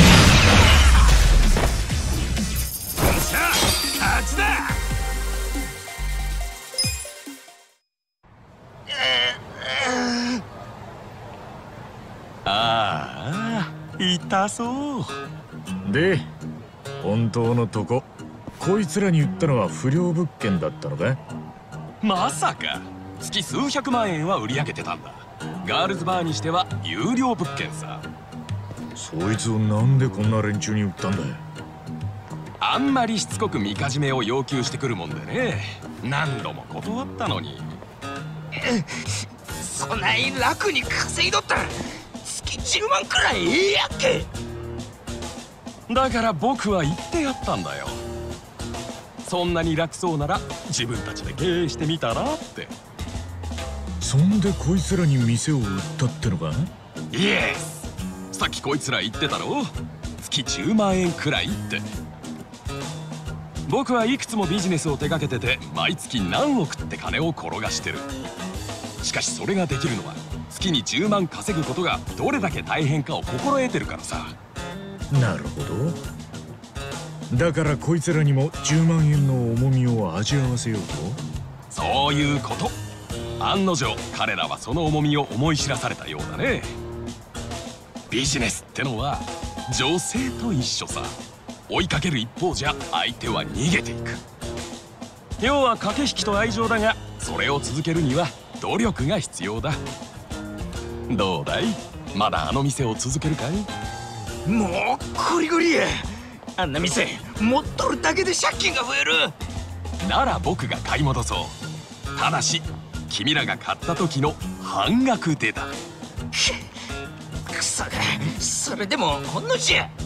っしゃ、勝ちだ。 ああ、痛そうで、本当のとこ、こいつらに言ったのは不良物件だったのか。 まさか。月数百万円は売り上げてたんだ。ガールズバーにしては有料物件さ。 そいつをなんでこんな連中に売ったんだよ。 あんまりしつこくみかじめを要求してくるもんでね、何度も断ったのに。 そない楽に稼いどったら月10万くらいええやっけ。 だから僕は言ってやったんだよ。そんなに楽そうなら自分たちで経営してみたらって。 そんでこいつらに店を売ったってのか。 イエス。さっきこいつら言ってたろ、月10万円くらいって。僕はいくつもビジネスを手掛けてて毎月何億って金を転がしてる。しかしそれができるのは月に10万稼ぐことがどれだけ大変かを心得てるからさ。 なるほど。だからこいつらにも10万円の重みを味わわせようと。 そういうこと。案の定彼らはその重みを思い知らされたようだね。ビジネスってのは女性と一緒さ。追いかける一方じゃ相手は逃げていく。要は駆け引きと愛情だが、それを続けるには努力が必要だ。どうだい、まだあの店を続けるかい。 もうゴリゴリや。あんな店持っとるだけで借金が増える。 なら僕が買い戻そう。ただし君らが買った時の半額でだ。 クソが、それでもほんのじゃ。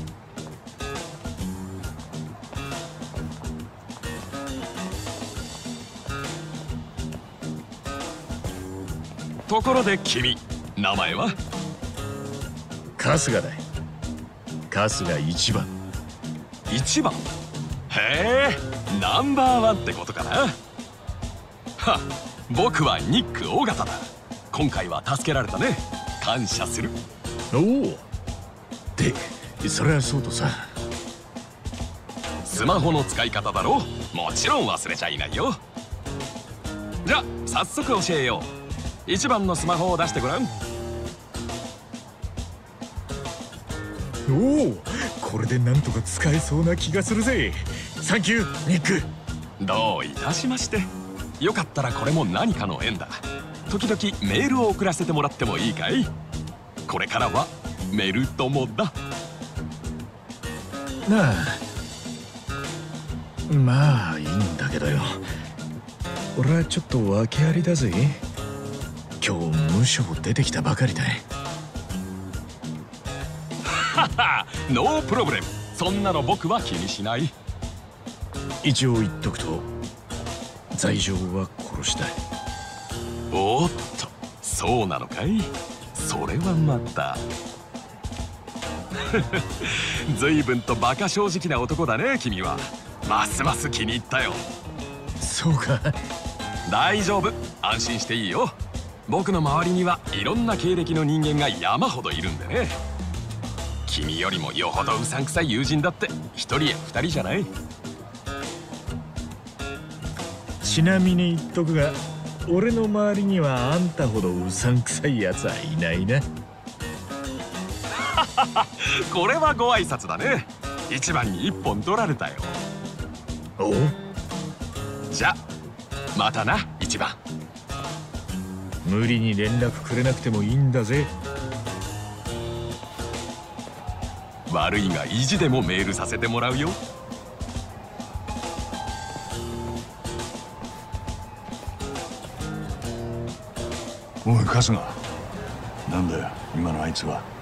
ところで君、名前は？ 春日だ。春日一番。 一番？へえ、ナンバーワンってことかな。は、僕はニック大型だ。今回は助けられたね。感謝する。 おお。で、それはそうとさ。 スマホの使い方だろ。もちろん忘れちゃいないよ。じゃあ早速教えよう。一番のスマホを出してごらん。 おお、これでなんとか使えそうな気がするぜ。サンキューニック。 どういたしまして。よかったらこれも何かの縁だ。時々メールを送らせてもらってもいいかい？これからはメル友だ。 なあ、まあいいんだけどよ。俺はちょっと訳ありだぜ。今日無所出てきたばかりだい。 はは、ノープロブレム。そんなの僕は気にしない。 一応言っとくと、罪状は殺したい。 おっと、そうなのかい。それはまた。 随分とバカ正直な男だね君は。ますます気に入ったよ。 そうか。 大丈夫、安心していいよ。僕の周りにはいろんな経歴の人間が山ほどいるんでね。君よりもよほどうさんくさい友人だって一人や二人じゃない。 ちなみに言っとくが、俺の周りにはあんたほどうさんくさいやつはいないな。 これはご挨拶だね。一番に一本取られたよ。 おう。 じゃまたな一番。 無理に連絡くれなくてもいいんだぜ。 悪いが意地でもメールさせてもらうよ。 おい春日、なんだよ今のあいつは。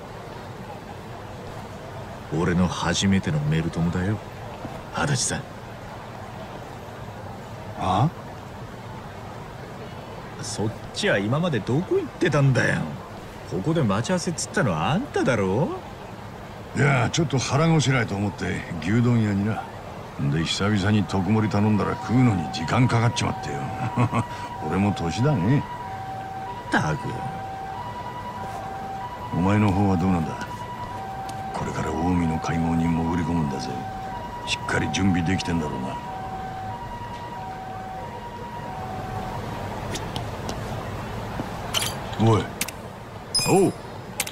俺の初めてのメル友だよ、足立さん。 あ？ そっちは今までどこ行ってたんだよ。ここで待ち合わせっつったのはあんただろ。 いやちょっと腹ごしらえと思って牛丼屋にな。で久々に特盛り頼んだら食うのに時間かかっちまってよ。俺も年だね。 ったく。 お前の方はどうなんだ。これから近江の会合に潜り込むんだぜ。しっかり準備できてんだろうな。おい。 おう。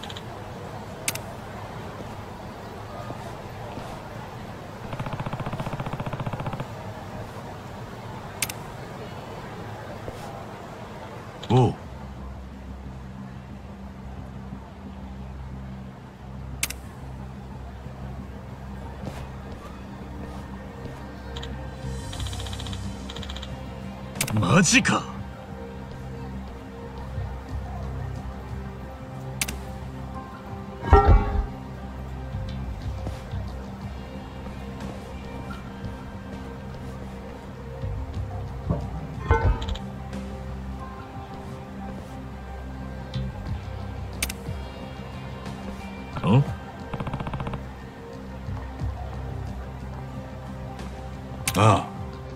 おう。 マジか。 ん？ああ。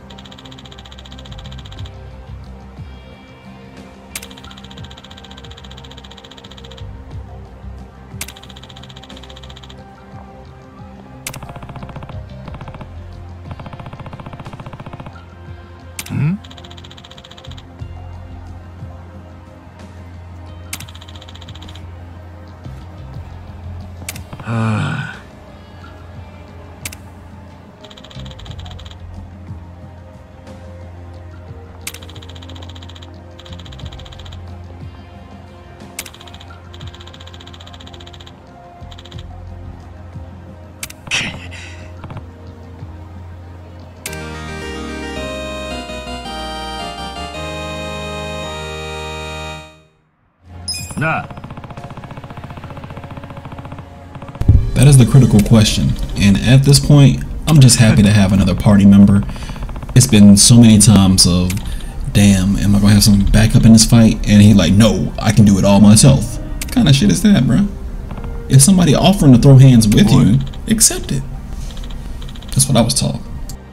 ん？はあ。なあ。 That is the critical question, and at this point, I'm just happy to have another party member. It's been so many times of, damn, am I gonna have some backup in this fight? And he like, no, I can do it all myself. What kind of shit is that, bro? If somebody offering to throw hands with you, accept it. That's what I was taught.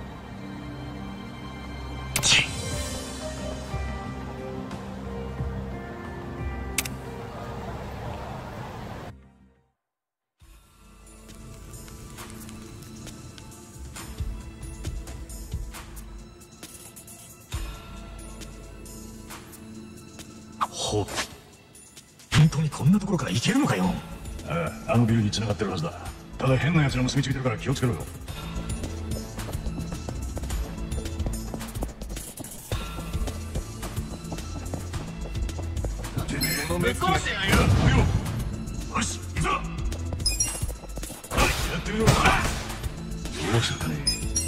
ほう。本当にこんなところから行けるのかよ。 ああ、あのビルに繋がってるはずだ。ただ変な奴らも住み着いてるから気をつけろよ。てめえの目つきがしないよ。よし、行くぞ。はい、やってみろ。どうするかね。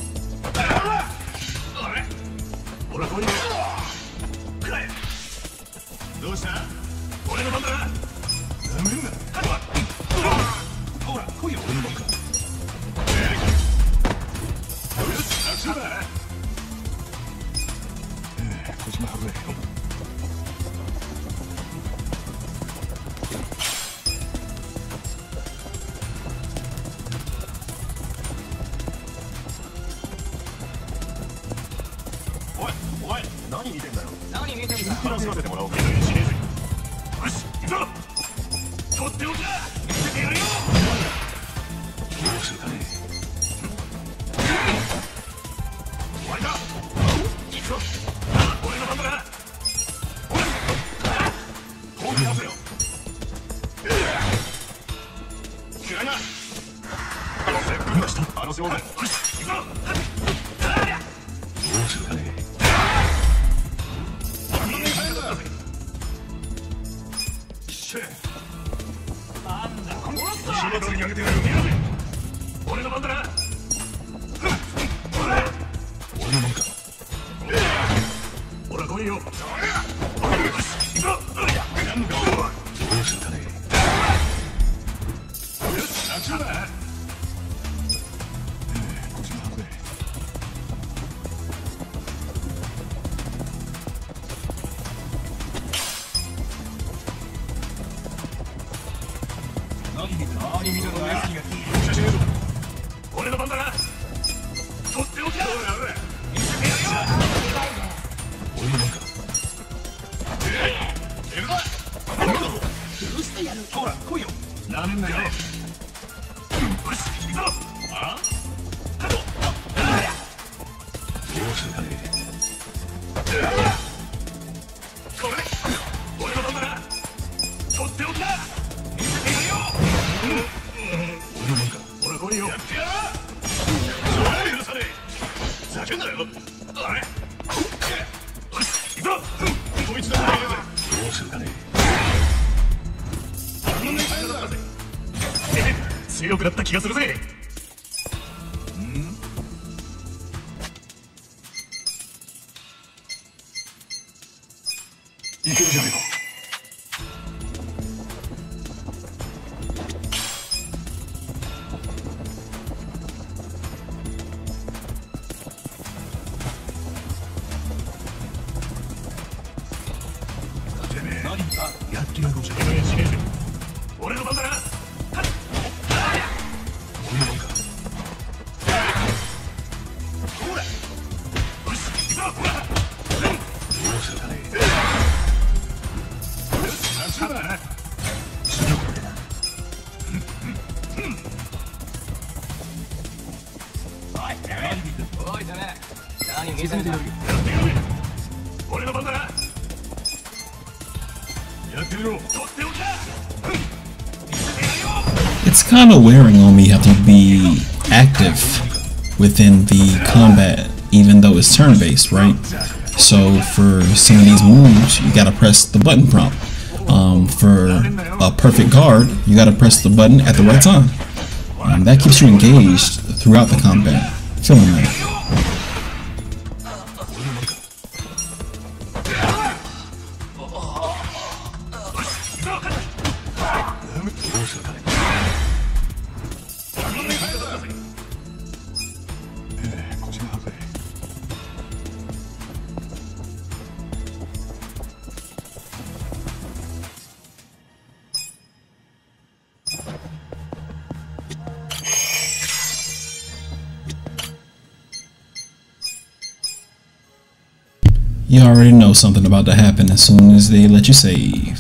あれ？ほら、ここに。どうした？俺の番だ。なめるな。ほら、来いよ、俺の番か。よし、楽勝だ。腰も外れ。 お前何見てんだよ。 何見てんだ。 話させてもらおう。しねえぜ。 よし行くぞ。とっておきだ。見せてやるよ。 どうするかね。 終わりだ。行くぞ。俺の番だな。ほら、出せよ。嫌いな。軍がしたあの少年。よし行くぞ。 どうするかね。 なんだ、火の取りかけてやる。俺の番だな。 俺のもんか。 ほら来いよ。よし行くぞ。なんだどうするかね。 よし楽勝だ。 こっちのはずで。 俺の番だな。とっておきだ。見せてやるよ。 俺のもんか。 行くぞ。許してやる。ほら来いよ。なめんなよ。よし行くぞ。あどうするかね。 これ俺の番だな。とっておきだ。見せてやるよ。 俺のもんか。 ほら来いよ。やってやる。許さねえ。叫んだよ。あれ。よし行くぞ。こいつだ。 どうするかね。 強くなった気がするぜ。 いけるじゃねえか。 やってやろうじゃねえ。俺の番だな。 俺のもんか。 ほら。よし行くぞ。ほら。 どうするかね。 よし楽勝だな。 おいてめえ。何見てんだ。 やってやる。俺の番だな。やってみろ。とっておきだ。見せてやるよ。 It's kind of wearing on me having to be active within the combat, even though it's turn-based, right? So for some of these moves, you gotta press the button prompt. For a perfect guard, you gotta press the button at the right time. That keeps you engaged throughout the combat. Feeling that. You already know something about to happen as soon as they let you save.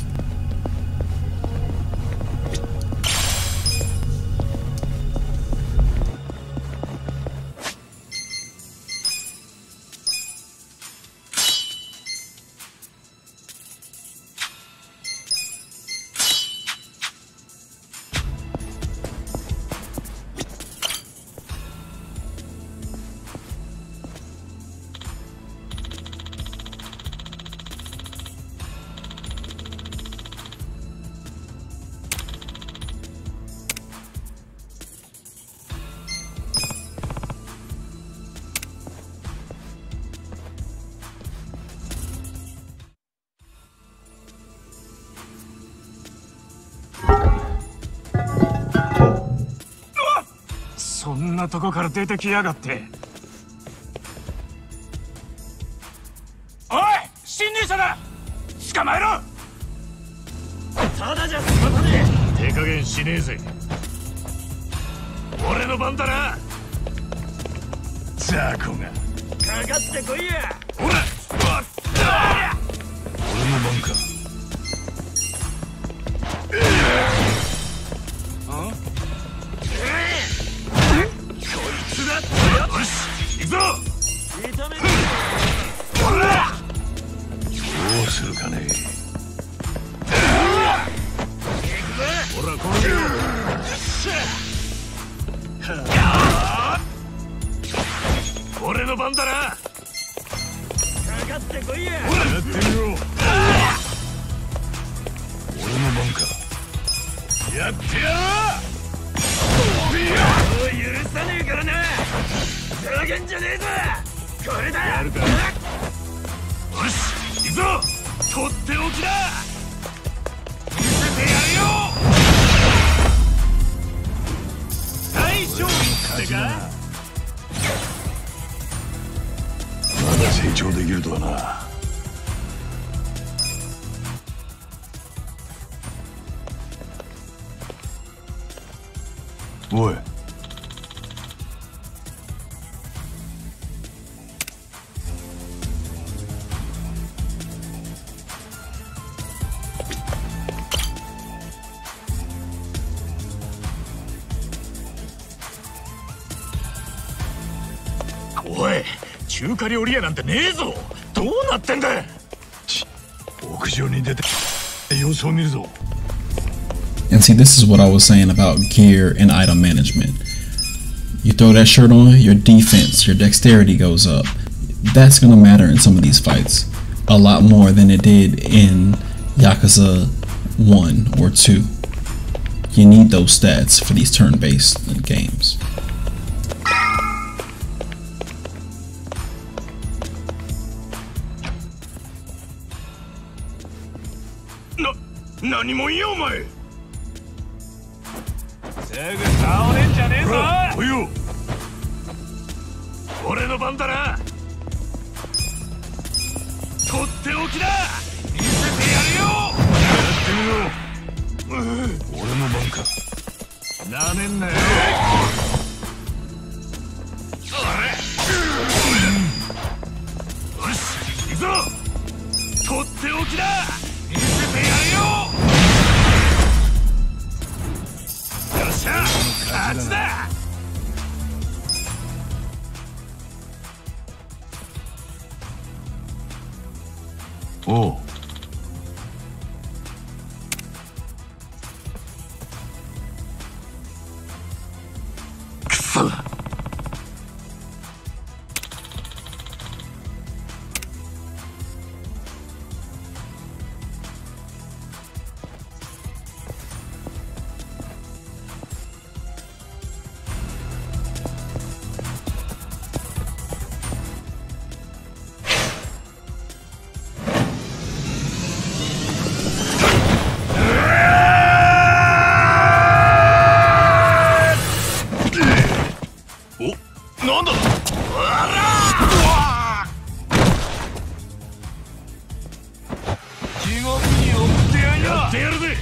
Oh! そんなとこから出てきやがって。おい、侵入者だ。捕まえろ。ただじゃ済まさねえ。手加減しねえぜ。俺の番だな。雑魚がかかってこいや。ほら。 番か。どうするかね。ほらこれ俺の番だな。かかってこいや。やってみろ。俺の番か。やってやろう。許さねえからな。ふざけんじゃねえぞ。これだ。やるか。よし行くぞ。とっておきだ。見せてやるよ。大勝利ってか。まだ成長できるとはな。おい。おい、中華料理屋なんてねえぞ。どうなってんだ。屋上に出て様子を見るぞ。 And see, this is what I was saying about gear and item management. You throw that shirt on, your defense, your dexterity goes up. That's gonna matter in some of these fights. A lot more than it did in Yakuza 1 or 2. You need those stats for these turn-based games. Naniもいよお前。すぐ倒れんじゃねえぞ。およ。俺の番だな。とっておきだ。見せてやるよ。やってみろ。俺の番か。なめんなよ。よし行くぞ。とっておきだ。見せてやるよ。よっしゃ、勝ちだ。おう。くそ。なんだ。地獄に送ってやるよ。やってやるぜ。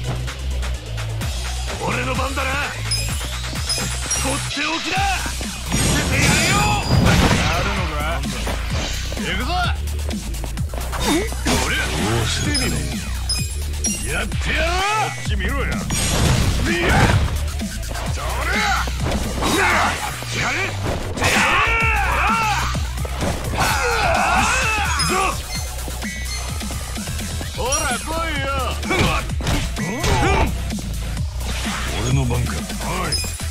俺の番だな。とっておきだ。見せてやるよ。やるのか。行くぞ。俺どうしてみろ。やってやろう。こっち見ろや。いやそれやれ。ほら来いよ。俺の番か。おい。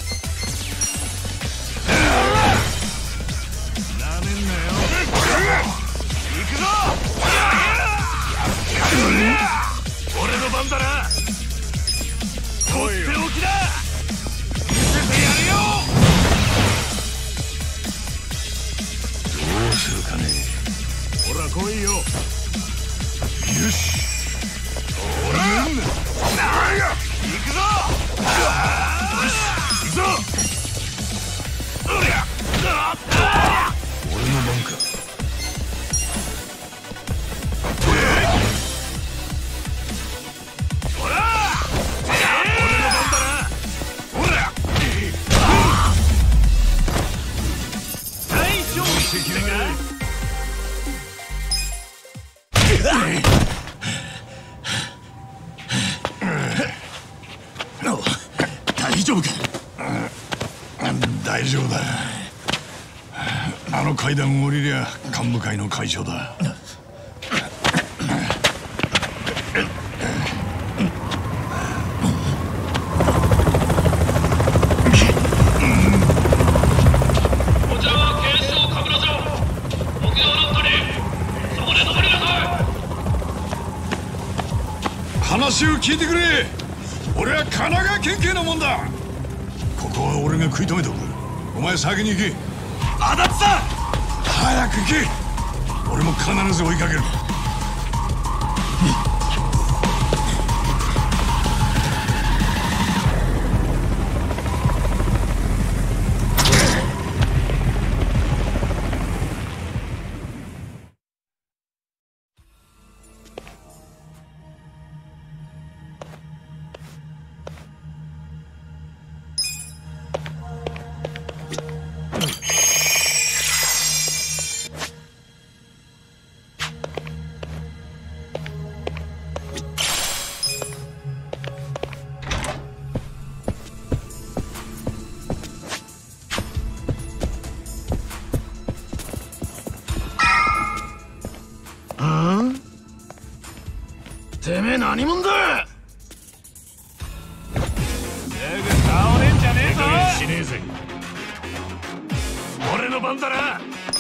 なめんなよ。行くぞ。俺の番だな。とっておきだ。見せてやるよ。どうするかね。ほら来いよ。よし。ほら。行くぞ。よし。行くぞ。俺の番か。ほら。俺の番だな。ほら。大勝利的だが。 大丈夫か？ 大丈夫だ。あの階段を降りりゃ幹部会の会長だ。話を聞いてくれ。俺は神奈川県警のもんだ。ここは俺が食い止めておく。お前先に行け。 あだっさ早く行け。俺も必ず追いかける。 てめえ何者だ。 すぐ倒れんじゃねえぞ。 しねえぜ。 俺の番だな。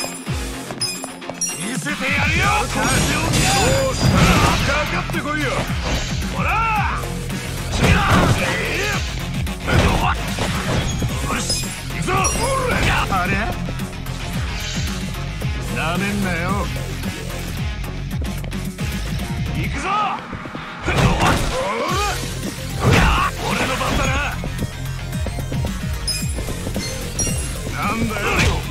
見せてやるよ。 そうしたらかかってこいよ。 ほらよし行くぞ。あれなめんなよ。 行くぞ。俺の番だな。 なんだよ。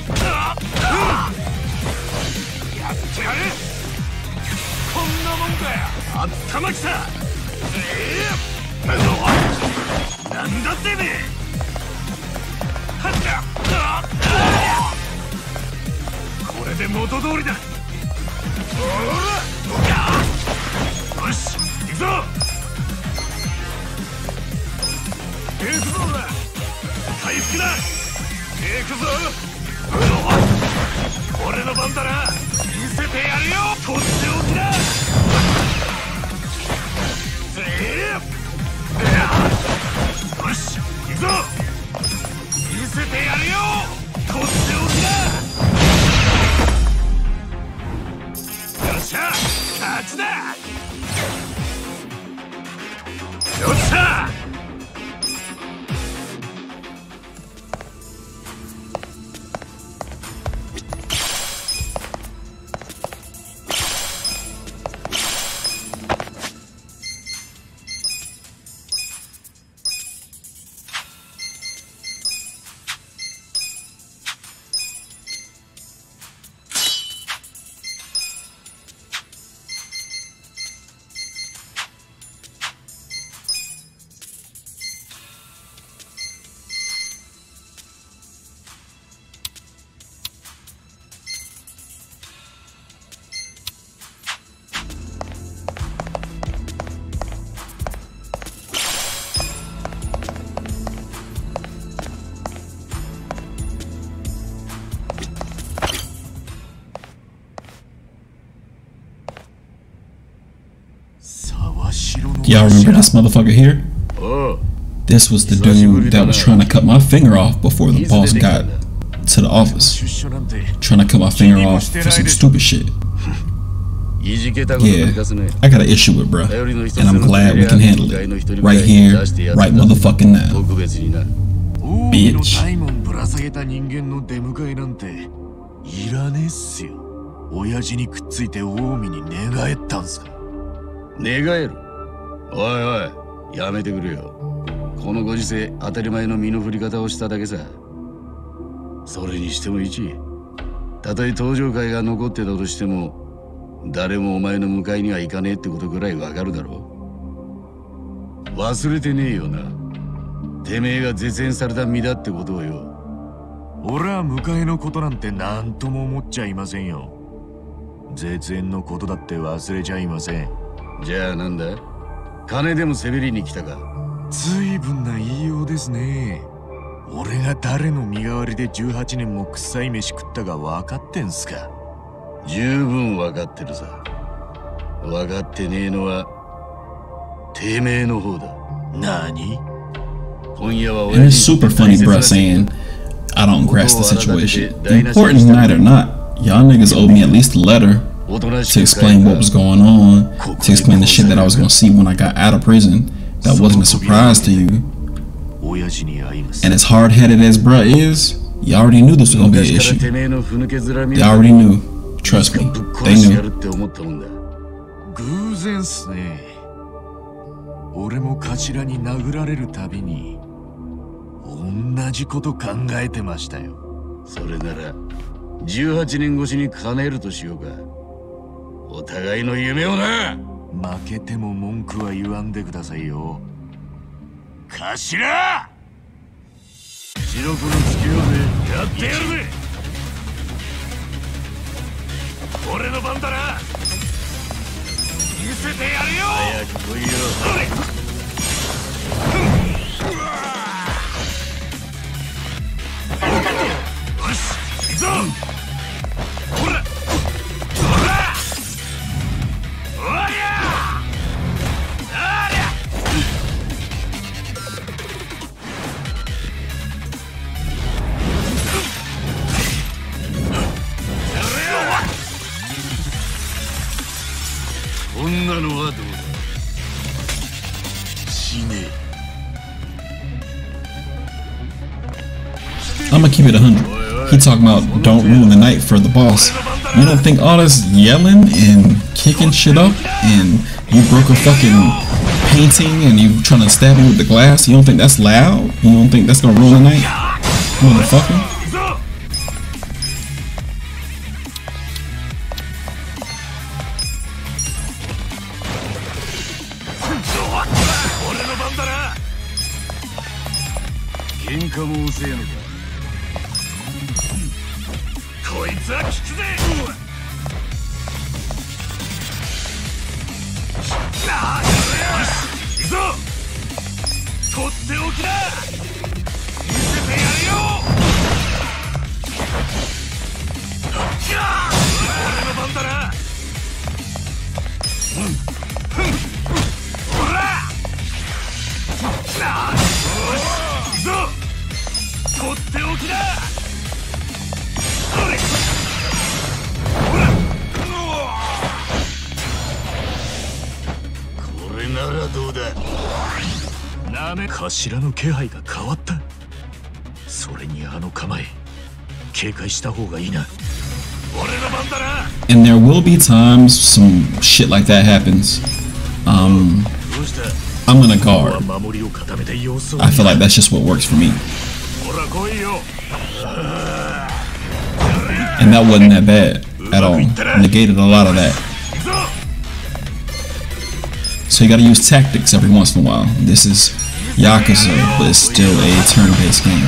やってやる。こんなもんかよ。あったまきた。なんだってめえ。これで元通りだ。よし行くぞ。行くぞだ。回復だ。行くぞ。俺の番だな。見せてやるよ。とっておきだ。よし行くぞ。見せてやるよ。とっておきだ。よっしゃ勝ちだ。よっしゃ。 Y'all remember this motherfucker here? This was the dude that was trying to cut my finger off before the boss got to the office. Trying to cut my finger off for some stupid shit. Yeah, I got an issue with bruh, and I'm glad we can handle it. Right here, right motherfucking now. Bitch. ぶら下げた人間の出迎えなんていらねえっすよ。親父にくっついて近江に寝返ったんすか。 寝返る？おいおい、やめてくれよ。このご時世当たり前の身の振り方をしただけさ。それにしても一、たとえ登場会が残ってたとしても誰もお前の迎えには行かねえってことぐらいわかるだろう。忘れてねえよな。てめえが絶縁された身だってことをよ。 俺は迎えのことなんて何とも思っちゃいませんよ。 絶縁のことだって忘れちゃいません。 じゃあなんだ、金でもせびりに来たか。 随分な言いようですね。俺が誰の身代わりで18年も臭い飯食ったか分かってんすか。 十分分かってるさ。分かってねえのはてめえの方だ。 何？ 今夜は And it's super funny, bruh, saying, I don't grasp the situation. Important night or not, y'all niggas owed me at least a letter to explain what was going on, to explain the shit that I was gonna see when I got out of prison. That wasn't a surprise to you. And as hard-headed as bruh is, you already knew this was gonna be an issue. They already knew. Trust me, they knew. 偶然っすね。俺も頭に殴られるたびに同じこと考えてましたよ。 それなら18年越しに叶えるとしようか。お互いの夢をな。 負けても文句は言わんでくださいよ。 頭！ 白黒つけようぜ。 やってやるぜ。俺の番だな。見せてやるよ。 早く来いよ。 よし、行くぞ。ほら、ほら、おりゃ、ありゃ。 こんなのはどうだ。死ね。 I'm gonna keep it 100. He talking about don't ruin the night for the boss. You don't think all this yelling and kicking shit up and you broke a fucking painting and you trying to stab me with the glass, you don't think that's loud? You don't think that's gonna ruin the night? Motherfucker. 頭の気配が変わった。それにあの構え、警戒した方がいいな。 俺の番だな。 And there will be times some shit like that happens. I'm gonna guard. I feel like that's just what works for me. And that wasn't that bad at all. Negated a lot of that. So you gotta use tactics every once in a while. This is Yakuza, but it's still a turn-based game.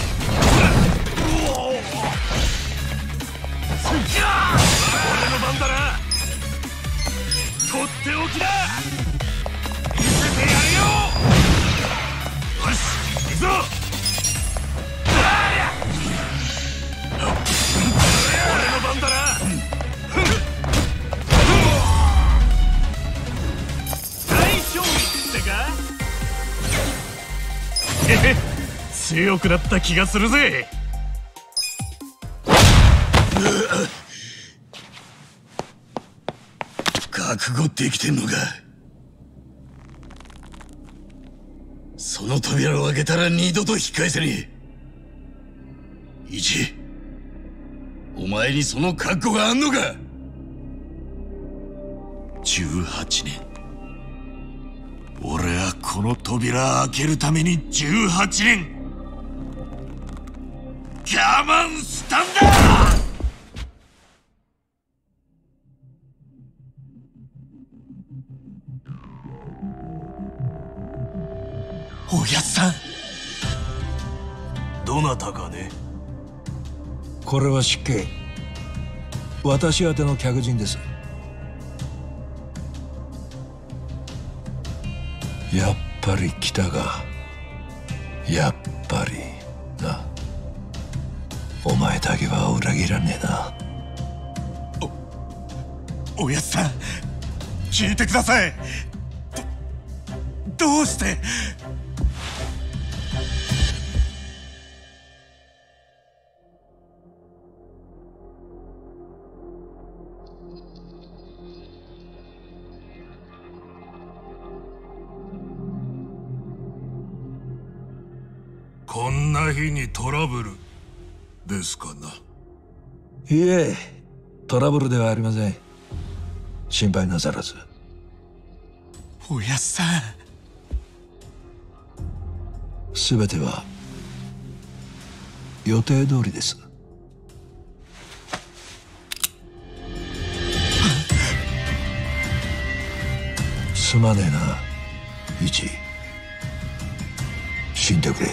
Sega? 強くなった気がするぜ。 覚悟できてんのか。その扉を開けたら二度と引き返せねえ。イチ、お前にその覚悟があんのか。 18年。俺はこの扉開けるために18年我慢したんだ。おやっさん、どなたかね。これは失敬。 私宛ての客人です。やっぱり来たが、やっぱりな。お前だけは裏切らねえな。 おやっさん、聞いてください。どうして。 こんな日にトラブルですかな。 いえ、トラブルではありません。心配なさらず。 おやっさん、 すべては予定通りです。すまねえな、イチ。死んでくれ。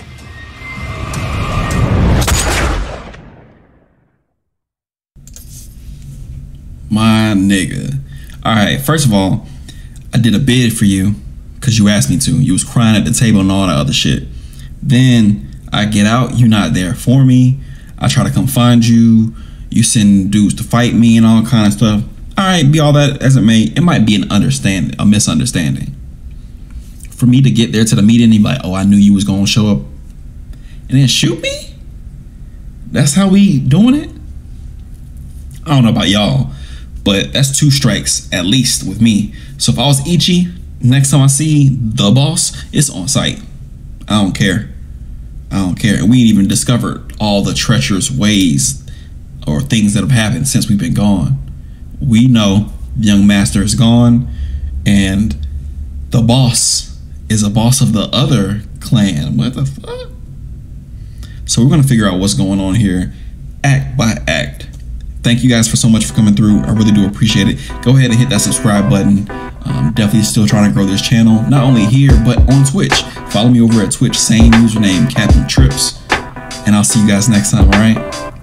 My nigga. Alright, first of all, I did a bid for you because you asked me to. You was crying at the table and all that other shit. Then I get out, you not there for me. I try to come find you. You send dudes to fight me and all kind of stuff. Alright, be all that as it may, it might be a misunderstanding. For me to get there to the meeting and be like, oh, I knew you was gonna show up and then shoot me? That's how we doing it? I don't know about y'all, but that's 2 strikes at least with me. So if I was Ichi, next time I see the boss, it's on site. I don't care. I don't care. And we ain't even discovered all the treacherous ways or things that have happened since we've been gone. We know the young master is gone and the boss is a boss of the other clan. What the fuck? So we're gonna figure out what's going on here act by act. Thank you guys so much for coming through. I really do appreciate it. Go ahead and hit that subscribe button. Definitely still trying to grow this channel, not only here, but on Twitch. Follow me over at Twitch, same username, Captain Trips. And I'll see you guys next time, all right?